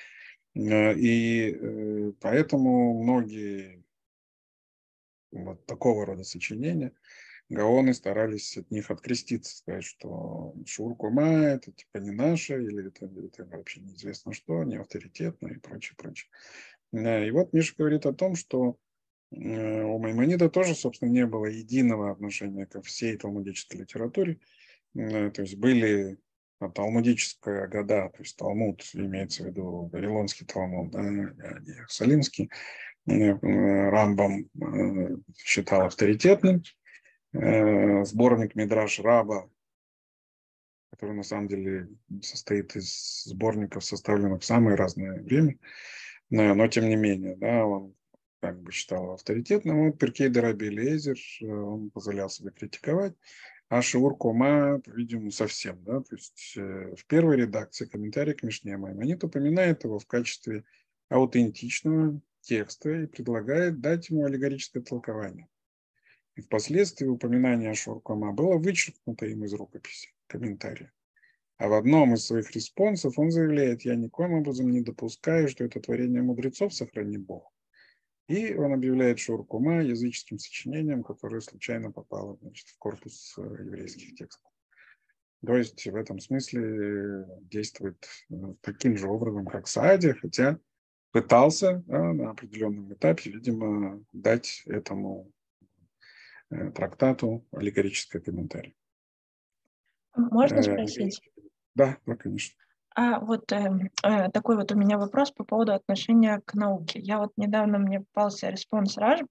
И поэтому многие вот такого рода сочинения гаоны старались от них откреститься, сказать, что Шур-Кума это типа не наше, или это вообще неизвестно что, не авторитетно и прочее, прочее. И вот Миша говорит о том, что у Маймонида тоже, собственно, не было единого отношения ко всей талмудической литературе. То есть были талмудическая Агада, то есть Талмуд, имеется в виду Вавилонский Талмуд, да, не Иерусалимский, Рамбам считал авторитетным. Сборник Мидраш Раба, который на самом деле состоит из сборников, составленных в самое разное время, но тем не менее, да, он как бы считал авторитетным. Вот Пиркей Раби Элиэзер, он позволял себе критиковать, а Шиур-Кума, по-видимому, совсем, да, то есть в первой редакции комментария к Мишне Маймонид упоминает его в качестве аутентичного текста и предлагает дать ему аллегорическое толкование. И впоследствии упоминание о Шур-Кума было вычеркнуто им из рукописи, комментария. А в одном из своих респонсов он заявляет: «Я никоим образом не допускаю, что это творение мудрецов, сохрани Бог». И он объявляет Шур-Кума языческим сочинением, которое случайно попало, значит, в корпус еврейских текстов. То есть в этом смысле действует таким же образом, как Саади, хотя пытался на определенном этапе, видимо, дать этому трактату аллегорический комментарий. Можно спросить? Да, конечно. А вот такой вот у меня вопрос по поводу отношения к науке. Я вот недавно мне попался респонс Рашбы,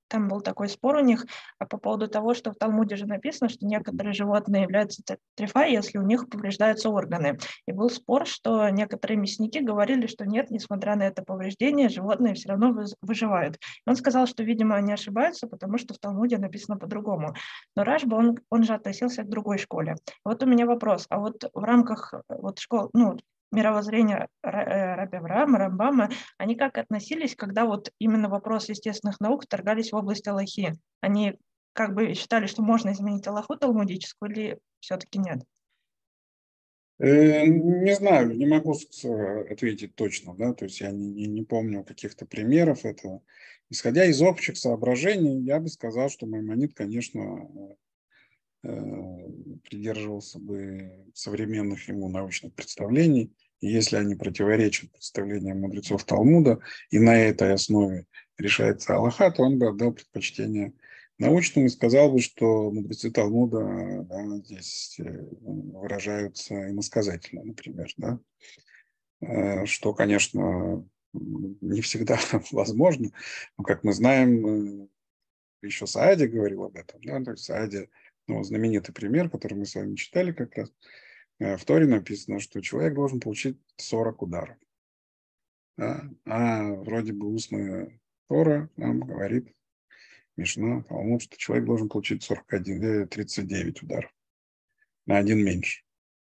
там был такой спор у них по поводу того, что в Талмуде же написано, что некоторые животные являются трефа, если у них повреждаются органы. И был спор, что некоторые мясники говорили, что нет, несмотря на это повреждение, животные все равно выживают. И он сказал, что, видимо, они ошибаются, потому что в Талмуде написано по-другому. Но Рашба, он же относился к другой школе. Вот у меня вопрос. А вот в рамках вот школ, ну, мировоззрения Раби Авраама, Рамбама, они как относились, когда вот именно вопросы естественных наук вторгались в область Аллахи? Они как бы считали, что можно изменить Аллаху талмудическую или все-таки нет? Не знаю, не могу ответить точно, да, то есть я не помню каких-то примеров этого. Исходя из общих соображений, я бы сказал, что Маймонид, конечно, придерживался бы современных ему научных представлений, и если они противоречат представлениям мудрецов Талмуда, и на этой основе решается Аллаха, то он бы отдал предпочтение научным и сказал бы, что мудрецы Талмуда, да, здесь выражаются иносказательно, например, да, что, конечно, не всегда возможно, но, как мы знаем, еще Саади говорил об этом, да, то есть Саади, ну, знаменитый пример, который мы с вами читали как раз, в Торе написано, что человек должен получить 40 ударов. Да? А вроде бы устная Тора нам говорит, Мишна, Талмуд, что человек должен получить 39 ударов, на один меньше.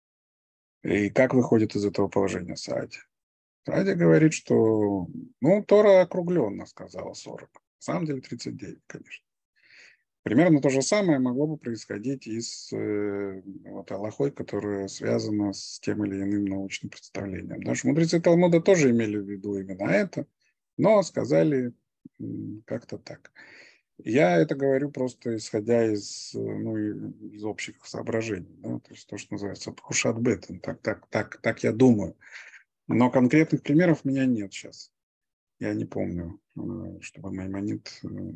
И как выходит из этого положения Саади? Саади говорит, что, ну, Тора округленно сказала 40. На самом деле 39, конечно. Примерно то же самое могло бы происходить и с вот, Аллахой, которая связана с тем или иным научным представлением. Потому что мудрецы Талмуда тоже имели в виду именно это, но сказали как-то так. Я это говорю просто исходя из, ну, из общих соображений, да? То есть то, что называется пхушат бетен, так я думаю. Но конкретных примеров у меня нет сейчас. Я не помню, чтобы Маймонид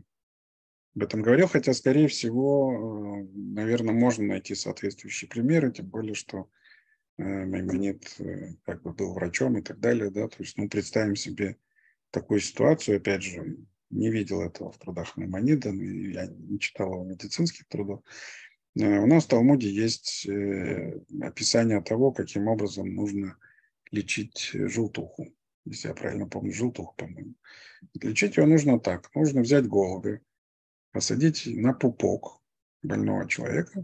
об этом говорил, хотя, скорее всего, наверное, можно найти соответствующие примеры, тем более, что Маймонид как бы был врачом и так далее, да, то есть, ну, представим себе такую ситуацию, опять же, не видел этого в трудах Маймонида, я не читал его медицинских трудов. У нас в Талмуде есть описание того, каким образом нужно лечить желтуху, если я правильно помню, желтуху, по-моему. Лечить ее нужно так, нужно взять голубя, посадить на пупок больного человека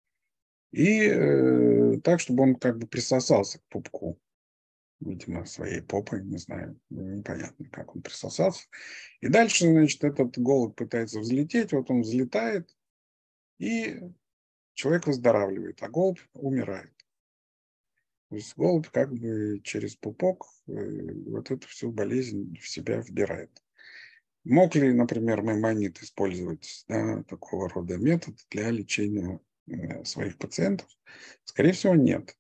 и так, чтобы он как бы присосался к пупку, видимо, своей попой, не знаю, непонятно, как он присосался. И дальше, значит, этот голубь пытается взлететь, вот он взлетает, и человек выздоравливает, а голубь умирает. То есть голубь как бы через пупок вот эту всю болезнь в себя вбирает. Мог ли, например, Маймонид использовать, да, такого рода метод для лечения своих пациентов? Скорее всего, нет.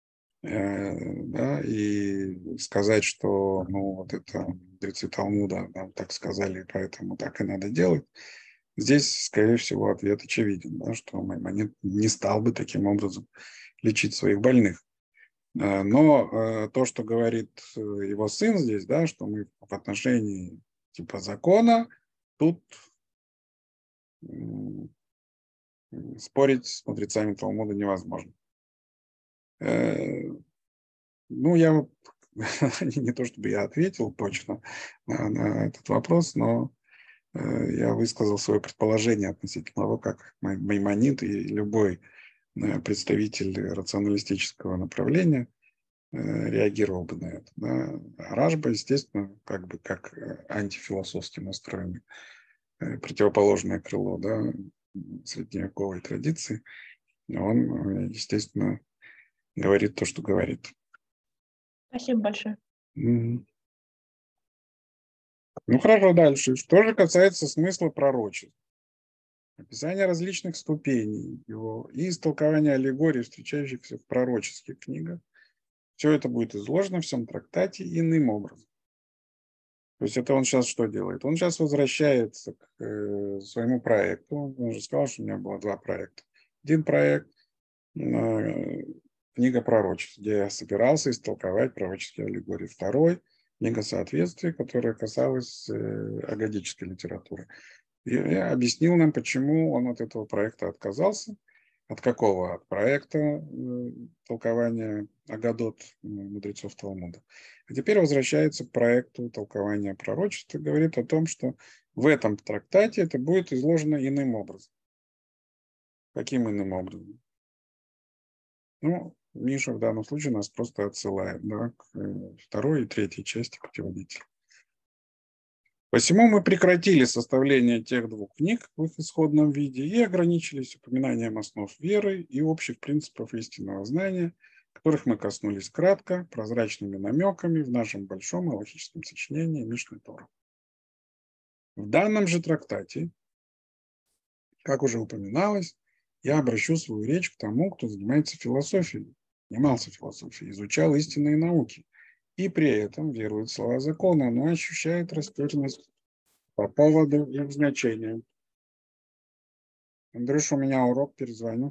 Да, и сказать, что ну, вот это мудрецы Талмуда нам так сказали, поэтому так и надо делать, здесь, скорее всего, ответ очевиден, да, что Маймонид не стал бы таким образом лечить своих больных. Но то, что говорит его сын здесь, да, что мы в отношении типа закона, тут спорить с мудрецами Талмуда невозможно. Ну, я не то чтобы я ответил точно на этот вопрос, но я высказал свое предположение относительно того, как Маймонид и любой представитель рационалистического направления реагировал бы на это. Да. А Рашба, естественно, как бы как антифилософски настроенный, противоположное крыло, да, средневековой традиции, он, естественно, говорит то, что говорит. Спасибо большое. Ну, хорошо, дальше. Что же касается смысла пророчества? Описание различных ступеней его и истолкование аллегорий, встречающихся в пророческих книгах. Все это будет изложено в всем трактате иным образом. То есть это он сейчас что делает? Он сейчас возвращается к своему проекту. Он же сказал, что у меня было 2 проекта. Один проект книга пророчеств, где я собирался истолковать пророческие аллегории. Второй книга соответствия, которая касалась агадической литературы. И объяснил нам, почему он от этого проекта отказался. От какого? От проекта толкования Агадот мудрецов Талмуда. А теперь возвращается к проекту толкования пророчества. Говорит о том, что в этом трактате это будет изложено иным образом. Каким иным образом? Ну, Миша в данном случае нас просто отсылает, да, к второй и третьей части путеводителя. Посему мы прекратили составление тех двух книг в их исходном виде и ограничились упоминанием основ веры и общих принципов истинного знания, которых мы коснулись кратко, прозрачными намеками в нашем большом алахическом сочинении Мишны Тора. В данном же трактате, как уже упоминалось, я обращу свою речь к тому, кто занимается философией, занимался философией, изучал истинные науки, и при этом верует в слова закона, но ощущает растерянность по поводу их значения. Андрюш, у меня урок, перезвоню.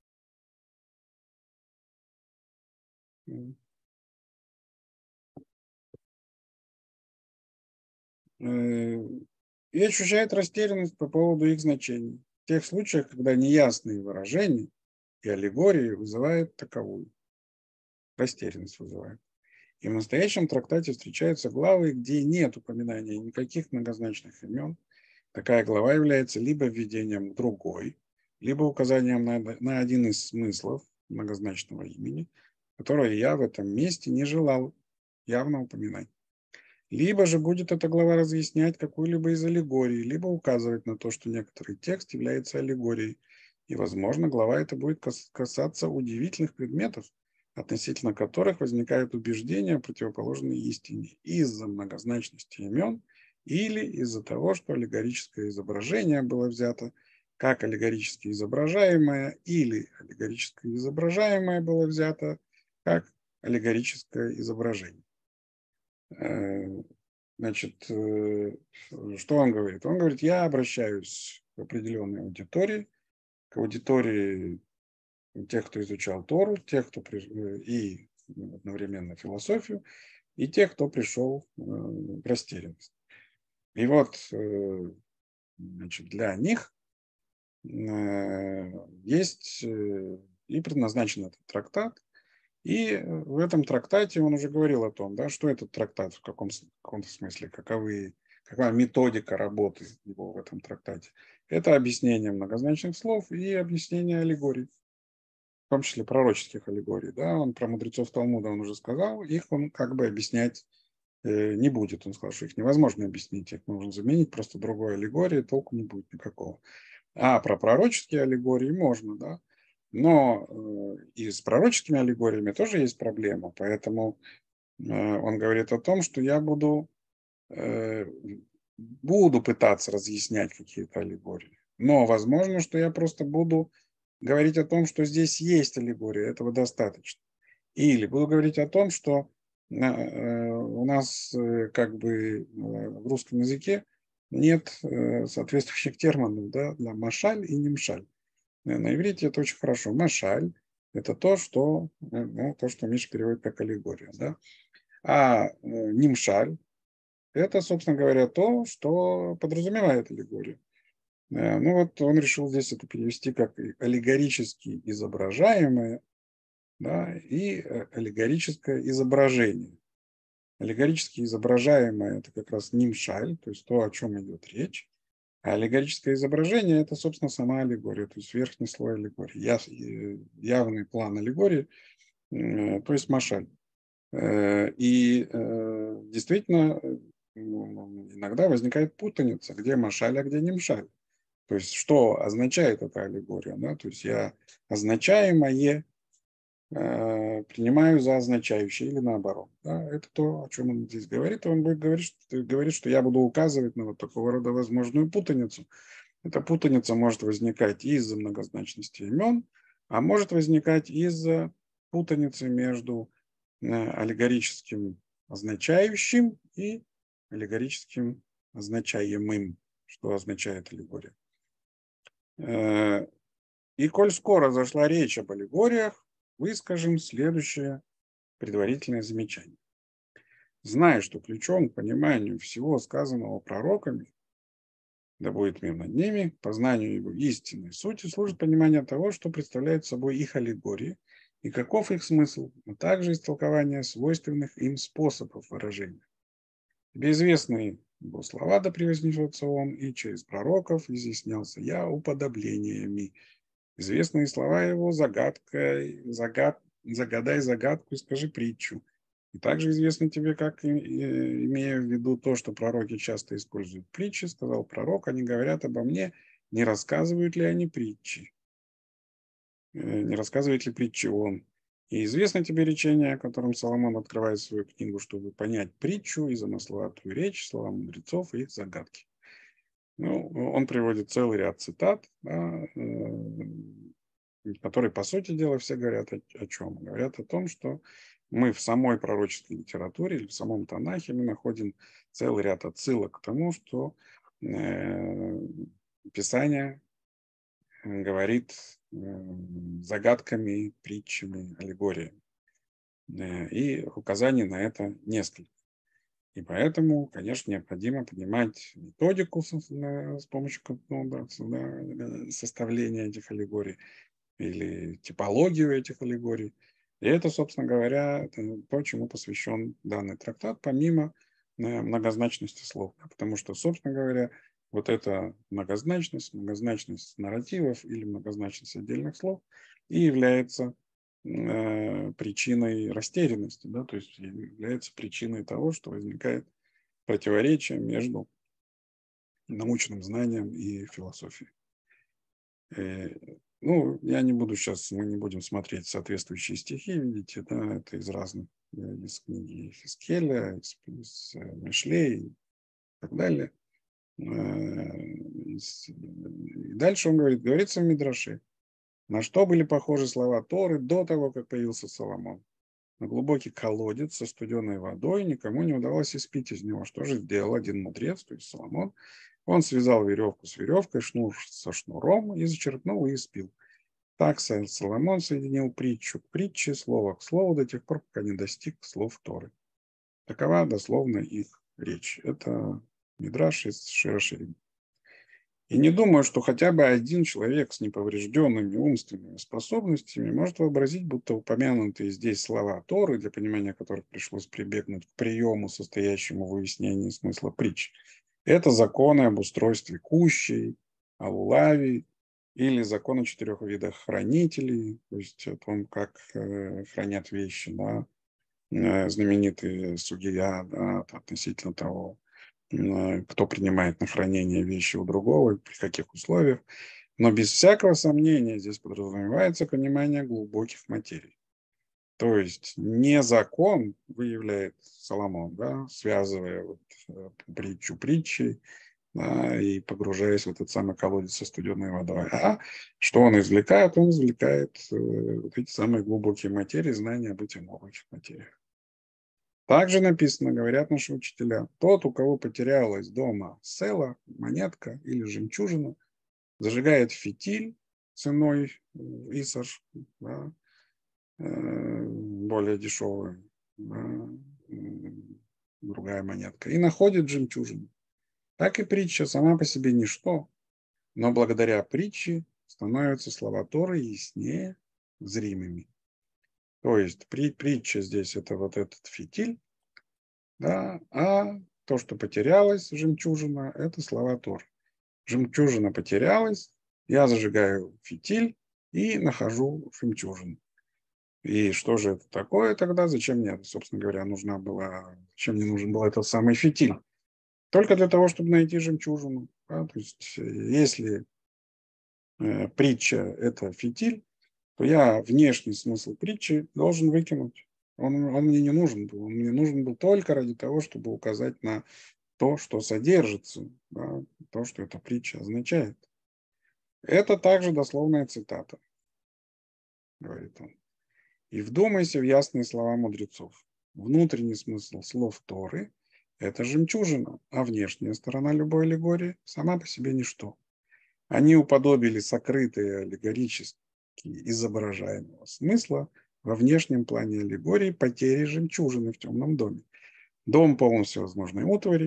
И ощущает растерянность по поводу их значений. В тех случаях, когда неясные выражения и аллегории вызывают таковую. Растерянность вызывает. И в настоящем трактате встречаются главы, где нет упоминания никаких многозначных имен. Такая глава является либо введением к другой, либо указанием на один из смыслов многозначного имени, которое я в этом месте не желал явно упоминать. Либо же будет эта глава разъяснять какую-либо из аллегорий, либо указывать на то, что некоторый текст является аллегорией. И, возможно, глава эта будет касаться удивительных предметов, относительно которых возникают убеждения, противоположные истине, из-за многозначности имен или из-за того, что аллегорическое изображение было взято как аллегорически изображаемое, или аллегорическое изображаемое было взято как аллегорическое изображение. Значит, что он говорит? Он говорит, я обращаюсь к определенной аудитории, к аудитории тех, кто изучал Тору, тех, кто и одновременно философию, и тех, кто пришел в растерянность. И вот, значит, для них есть и предназначен этот трактат. И в этом трактате он уже говорил о том, да, что этот трактат в каком-то смысле, какая методика работы его в этом трактате. Это объяснение многозначных слов и объяснение аллегорий, в том числе пророческих аллегорий. Да. Он про мудрецов Талмуда он уже сказал, их он как бы объяснять не будет. Он сказал, что их невозможно объяснить, их нужно заменить просто другой аллегорией, толку не будет никакого. А про пророческие аллегории можно, да. Но и с пророческими аллегориями тоже есть проблема, поэтому он говорит о том, что я буду пытаться разъяснять какие-то аллегории, но возможно, что я просто буду говорить о том, что здесь есть аллегория, этого достаточно. Или буду говорить о том, что у нас как бы в русском языке нет соответствующих терминов, да, для машаль и немшаль. На иврите это очень хорошо. Машаль – это то, что Миша переводит как аллегория. Да? А нимшаль – это, собственно говоря, то, что подразумевает аллегорию. Ну вот он решил здесь это перевести как аллегорически изображаемое, да, и аллегорическое изображение. Аллегорически изображаемое – это как раз нимшаль, то есть то, о чем идет речь. А аллегорическое изображение – это, собственно, сама аллегория, то есть верхний слой аллегории, явный план аллегории, то есть машаль. И действительно, иногда возникает путаница, где машаль, а где не мшаль. То есть, что означает эта аллегория? Да? То есть, я означаемое принимаю за означающее или наоборот. Да? Это то, о чем он здесь говорит. Он будет говорить, что я буду указывать на вот такого рода возможную путаницу. Эта путаница может возникать из-за многозначности имен, а может возникать из-за путаницы между аллегорическим означающим и аллегорическим означаемым, что означает аллегория. И коль скоро зашла речь об аллегориях, выскажем следующее предварительное замечание. Зная, что ключом к пониманию всего сказанного пророками да будет мир над ними, познанию его истинной сути служит понимание того, что представляют собой их аллегории и каков их смысл, а также истолкование свойственных им способов выражения. Тебе известны его слова, да превознесется он, и через пророков изъяснялся я уподоблениями. Известные слова его загадай загадку и скажи притчу. И также известно тебе, как, имея в виду то, что пророки часто используют притчи, сказал пророк, они говорят обо мне, не рассказывают ли они притчи, не рассказывает ли притчи он. И известно тебе речение, о котором Соломон открывает свою книгу, чтобы понять притчу и замысловатую речь, слова мудрецов и их загадки. Ну, он приводит целый ряд цитат, да, которые, по сути дела, все говорят о чем? Говорят о том, что мы в самой пророческой литературе или в самом Танахе мы находим целый ряд отсылок к тому, что Писание говорит загадками, притчами, аллегориями. И указаний на это несколько. И поэтому, конечно, необходимо понимать методику, с помощью составления этих аллегорий или типологию этих аллегорий. И это, собственно говоря, то, чему посвящен данный трактат, помимо многозначности слов. Потому что, собственно говоря, вот эта многозначность нарративов или многозначность отдельных слов и является причиной растерянности, да, то есть является причиной того, что возникает противоречие между научным знанием и философией. Ну, я не буду сейчас, мы не будем смотреть соответствующие стихи, видите, да, это из разных, из книги Хискеля, из Мишлей и так далее. И дальше он говорится в Мидраше, на что были похожи слова Торы до того, как появился Соломон. На глубокий колодец со студеной водой никому не удалось испить из него. Что же сделал один мудрец, то есть Соломон? Он связал веревку с веревкой, шнур со шнуром и зачерпнул и испил. Так Соломон соединил притчу к притче, слово к слову до тех пор, пока не достиг слов Торы. Такова дословно их речь. Это Мидраш из Шир ха-Ширим. И не думаю, что хотя бы один человек с неповрежденными умственными способностями может вообразить, будто упомянутые здесь слова Торы, для понимания которых пришлось прибегнуть к приему, состоящему в выяснении смысла притч, это законы об устройстве кущей, о лулаве или закон о 4 видах хранителей, то есть о том, как хранят вещи, да, знаменитые судья, да, относительно того, кто принимает на хранение вещи у другого и при каких условиях. Но без всякого сомнения здесь подразумевается понимание глубоких материй. То есть не закон выявляет Соломон, да, связывая вот притчу притчей, да, и погружаясь в этот самый колодец со студеной водой. А что он извлекает? Он извлекает вот эти самые глубокие материи, знания об этих глубоких материях. Также написано, говорят наши учителя, тот, у кого потерялась дома села, монетка или жемчужина, зажигает фитиль ценой исаш, да, более дешевая, да, другая монетка, и находит жемчужину. Так и притча сама по себе ничто, но благодаря притче становятся слова Торы яснее, зримыми. То есть притча здесь это вот этот фитиль, да, а то, что потерялась жемчужина, это слова Торы. Жемчужина потерялась, я зажигаю фитиль и нахожу жемчужину. И что же это такое тогда? Зачем мне, собственно говоря, зачем мне нужен был этот самый фитиль? Только для того, чтобы найти жемчужину. Да? То есть, если притча – это фитиль, то я внешний смысл притчи должен выкинуть. Он мне не нужен был. Он мне нужен был только ради того, чтобы указать на то, что содержится, да, то, что эта притча означает. Это также дословная цитата, говорит он. И вдумайся в ясные слова мудрецов. Внутренний смысл слов Торы – это жемчужина, а внешняя сторона любой аллегории сама по себе ничто. Они уподобили сокрытые аллегорически изображаемого смысла во внешнем плане аллегории потери жемчужины в темном доме. Дом полон всевозможной утвари,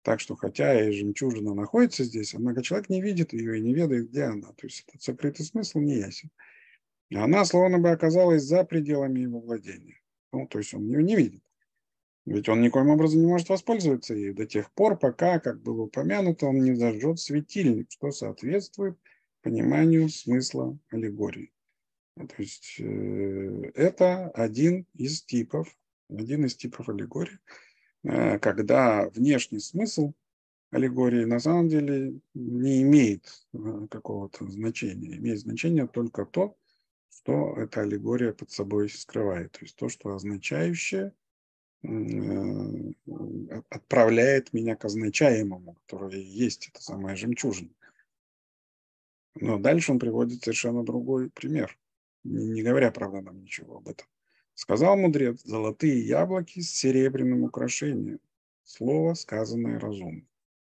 Так что, хотя и жемчужина находится здесь, однако человек не видит ее и не ведает, где она. То есть этот сокрытый смысл не ясен. И она словно бы оказалась за пределами его владения. Ну, то есть он ее не видит. Ведь он никоим образом не может воспользоваться ею до тех пор, пока, как было упомянуто, он не зажжет светильник, что соответствует пониманию смысла аллегории. То есть это один из типов аллегории, когда внешний смысл аллегории на самом деле не имеет какого-то значения. Имеет значение только то, что эта аллегория под собой скрывает. То есть то, что означающее отправляет меня к означаемому, которое и есть эта самая жемчужина. Но дальше он приводит совершенно другой пример, не говоря, правда, нам ничего об этом. Сказал мудрец: золотые яблоки с серебряным украшением. Слово, сказанное разумно.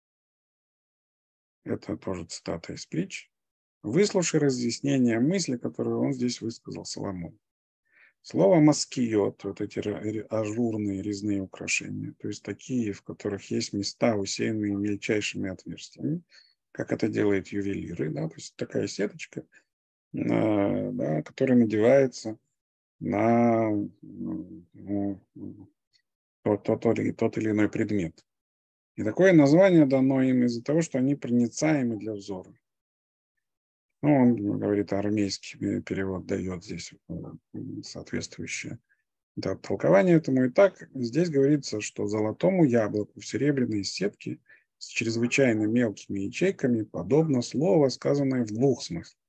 Это тоже цитата из притч. Выслушай разъяснение мысли, которую он здесь высказал, Соломон. Слово маскиот, вот эти ажурные резные украшения, то есть такие, в которых есть места, усеянные мельчайшими отверстиями, как это делают ювелиры, да, то есть такая сеточка, да, которая надевается на тот или иной предмет. И такое название дано им из-за того, что они проницаемы для взора. Ну, он говорит, армейский перевод дает здесь соответствующее толкование этому. И так здесь говорится, что золотому яблоку в серебряной сетке с чрезвычайно мелкими ячейками подобно слово, сказанное в двух смыслах.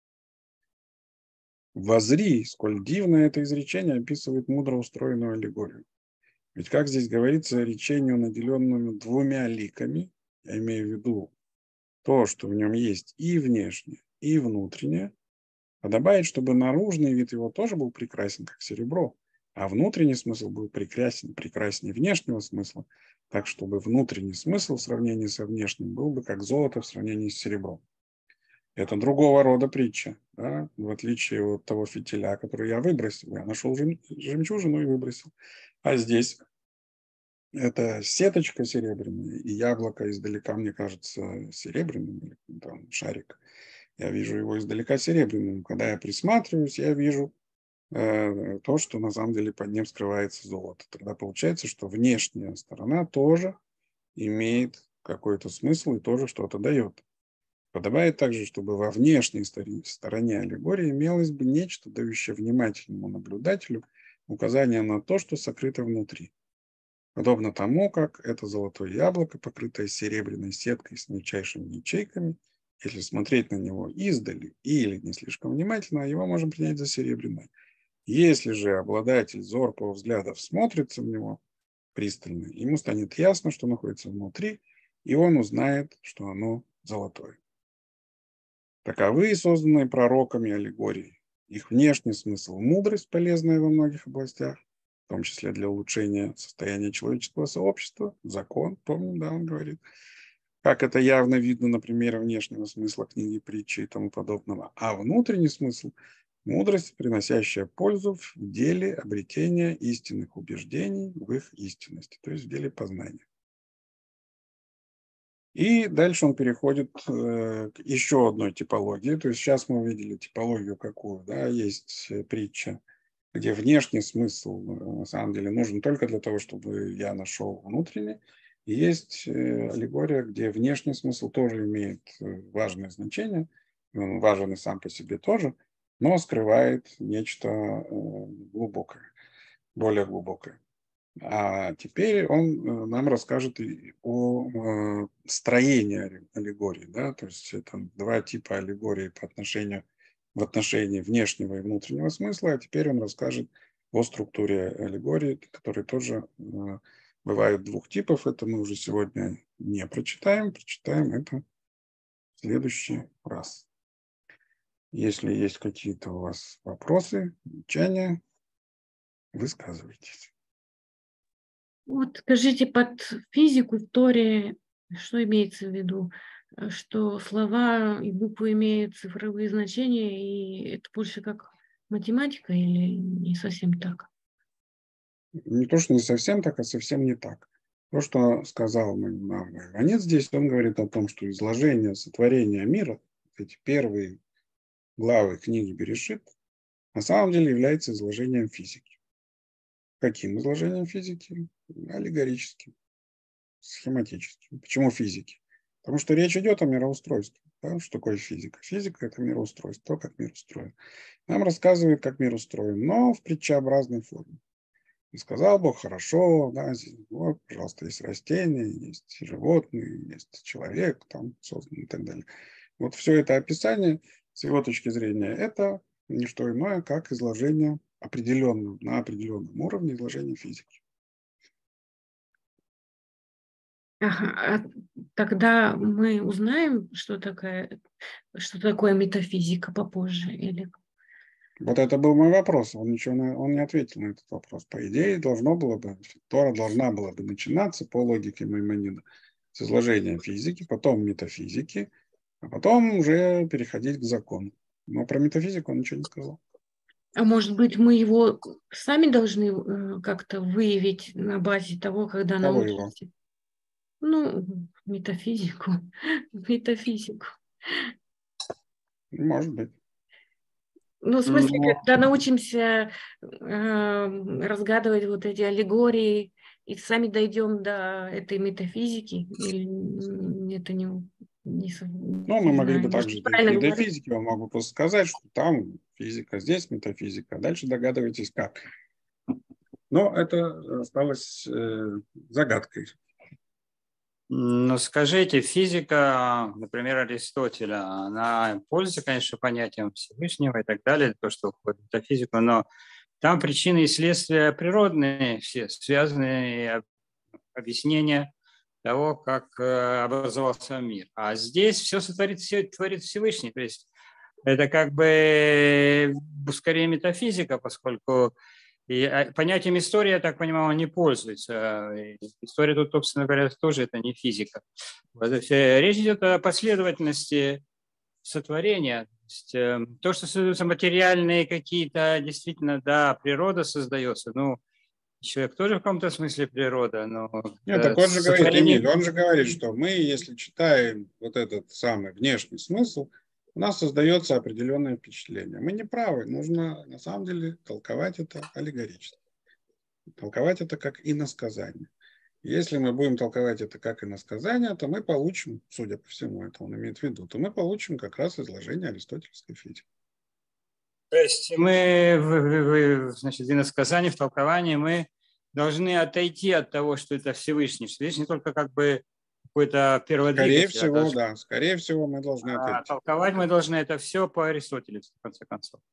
Возри, сколь дивно это изречение описывает мудро устроенную аллегорию. Ведь, как здесь говорится, речению, наделенному двумя ликами, я имею в виду то, что в нем есть и внешнее, и внутреннее, подобает, чтобы наружный вид его тоже был прекрасен, как серебро, а внутренний смысл был прекраснее внешнего смысла, так, чтобы внутренний смысл в сравнении со внешним был бы как золото в сравнении с серебром. Это другого рода притча, да? В отличие от того фитиля, который я выбросил. Я нашел жемчужину и выбросил. А здесь это сеточка серебряная, и яблоко издалека, мне кажется, серебряным, там, шарик. Я вижу его издалека серебряным. Когда я присматриваюсь, я вижу то, что на самом деле под ним скрывается золото. Тогда получается, что внешняя сторона тоже имеет какой-то смысл и тоже что-то дает. Подобает также, чтобы во внешней стороне аллегории имелось бы нечто, дающее внимательному наблюдателю указание на то, что сокрыто внутри. Подобно тому, как это золотое яблоко, покрытое серебряной сеткой с мельчайшими ячейками, если смотреть на него издали или не слишком внимательно, его можно принять за серебряное. Если же обладатель зоркого взгляда всмотрится в него пристально, ему станет ясно, что находится внутри, и он узнает, что оно золотое. Таковы созданные пророками аллегории. Их внешний смысл – мудрость, полезная во многих областях, в том числе для улучшения состояния человеческого сообщества, закон, помним, да, он говорит, как это явно видно на примере внешнего смысла книги, притчи и тому подобного. А внутренний смысл – мудрость, приносящая пользу в деле обретения истинных убеждений в их истинности, то есть в деле познания. И дальше он переходит к еще одной типологии. То есть сейчас мы увидели типологию какую, да, есть притча, где внешний смысл на самом деле нужен только для того, чтобы я нашел внутренний. И есть аллегория, где внешний смысл тоже имеет важное значение, он важен и сам по себе тоже, но скрывает нечто глубокое, более глубокое. А теперь он нам расскажет и о строении аллегории. Да? То есть это два типа аллегории в отношении внешнего и внутреннего смысла. А теперь он расскажет о структуре аллегории, которые тоже бывают двух типов. Это мы уже сегодня не прочитаем. Прочитаем это в следующий раз. Если есть какие-то у вас вопросы, замечания, высказывайтесь. Вот скажите, под физику в Торе что имеется в виду? Что слова и буквы имеют цифровые значения, и это больше как математика или не совсем так? Не то, что не совсем так, а совсем не так. То, что сказал нам Иванец здесь, он говорит о том, что изложение сотворения мира, эти первые главы книги Берешит, на самом деле является изложением физики. Каким изложением физики? Аллегорическим, схематическим. Почему физики? Потому что речь идет о мироустройстве. Да? Что такое физика? Физика – это мироустройство, то, как мир устроен. Нам рассказывают, как мир устроен, но в притчеобразной форме. И сказал Бог, хорошо, да, вот, пожалуйста, есть растения, есть животные, есть человек, там создан и так далее. Вот все это описание, с его точки зрения, это не что иное, как изложение на определенном уровне изложения физики. Ага, тогда мы узнаем, что такое метафизика попозже, или... Вот это был мой вопрос. Он не ответил на этот вопрос. По идее, Тора должна была бы начинаться по логике Маймонида с изложения физики, потом метафизики, а потом уже переходить к закону. Но про метафизику он ничего не сказал. А может быть, мы его сами должны как-то выявить на базе того, когда Кого его? научимся? Ну, метафизику. Метафизику. Может быть. Ну, в смысле, Но когда научимся разгадывать вот эти аллегории и сами дойдем до этой метафизики, или это мы не могли бы знаю, может, также дойти правильно до говорю? физики. Он мог бы просто сказать, что там физика, здесь метафизика. А дальше догадываетесь как. Но это осталось загадкой. Ну, скажите, физика, например, Аристотеля, она пользуется, конечно, понятием Всевышнего и так далее, то, что входит в метафизику, но там причины и следствия природные, все связанные объяснения того, как образовался мир. А здесь все творит Всевышний. То есть это как бы скорее метафизика, поскольку понятием истории, я так понимаю, он не пользуется. История тут, собственно говоря, тоже это не физика. Речь идет о последовательности сотворения. То, что создаются материальные какие-то, действительно, да, природа создается. Ну, человек тоже в каком-то смысле природа, но... Нет, так он же говорит, Эмиль, он же говорит, что мы, если читаем вот этот самый внешний смысл, у нас создается определенное впечатление. Мы не правы, нужно на самом деле толковать это аллегорически. Толковать это как иносказание. Если мы будем толковать это как иносказание, то мы получим, судя по всему, это он имеет в виду, то мы получим как раз изложение аристотельской физики. То есть мы, значит, в иносказании, в толковании мы должны отойти от того, что это Всевышний. Всевышний только как бы какой-то перводвигатель. Скорее всего, мы должны отойти. Толковать мы должны это все по Аристотелю, в конце концов.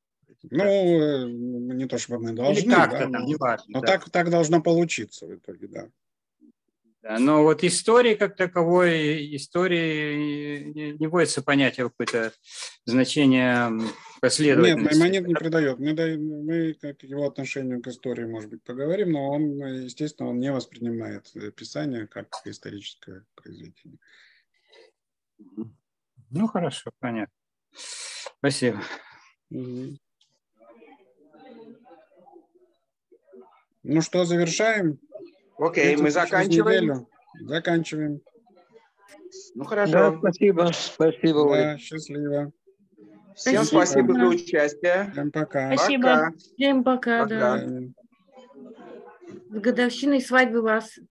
Ну, не то чтобы мы должны, или как-то да, там, неважно. Но да. так должно получиться в итоге, да. Да, но вот истории как таковой, истории не вводится понятие какое-то значение последовательности. Нет, Маймонид не придает. Мы как его отношению к истории, может быть, поговорим, но он, естественно, он не воспринимает Писание как историческое произведение. Ну, хорошо, понятно. Спасибо. Ну что, завершаем? Окей, мы заканчиваем. Заканчиваем. Ну, хорошо. Да, спасибо. Спасибо, Оля. Да, счастливо. Всем спасибо за участие. Всем пока. Спасибо. Пока. Всем пока, Пока. да. С годовщиной свадьбы вас.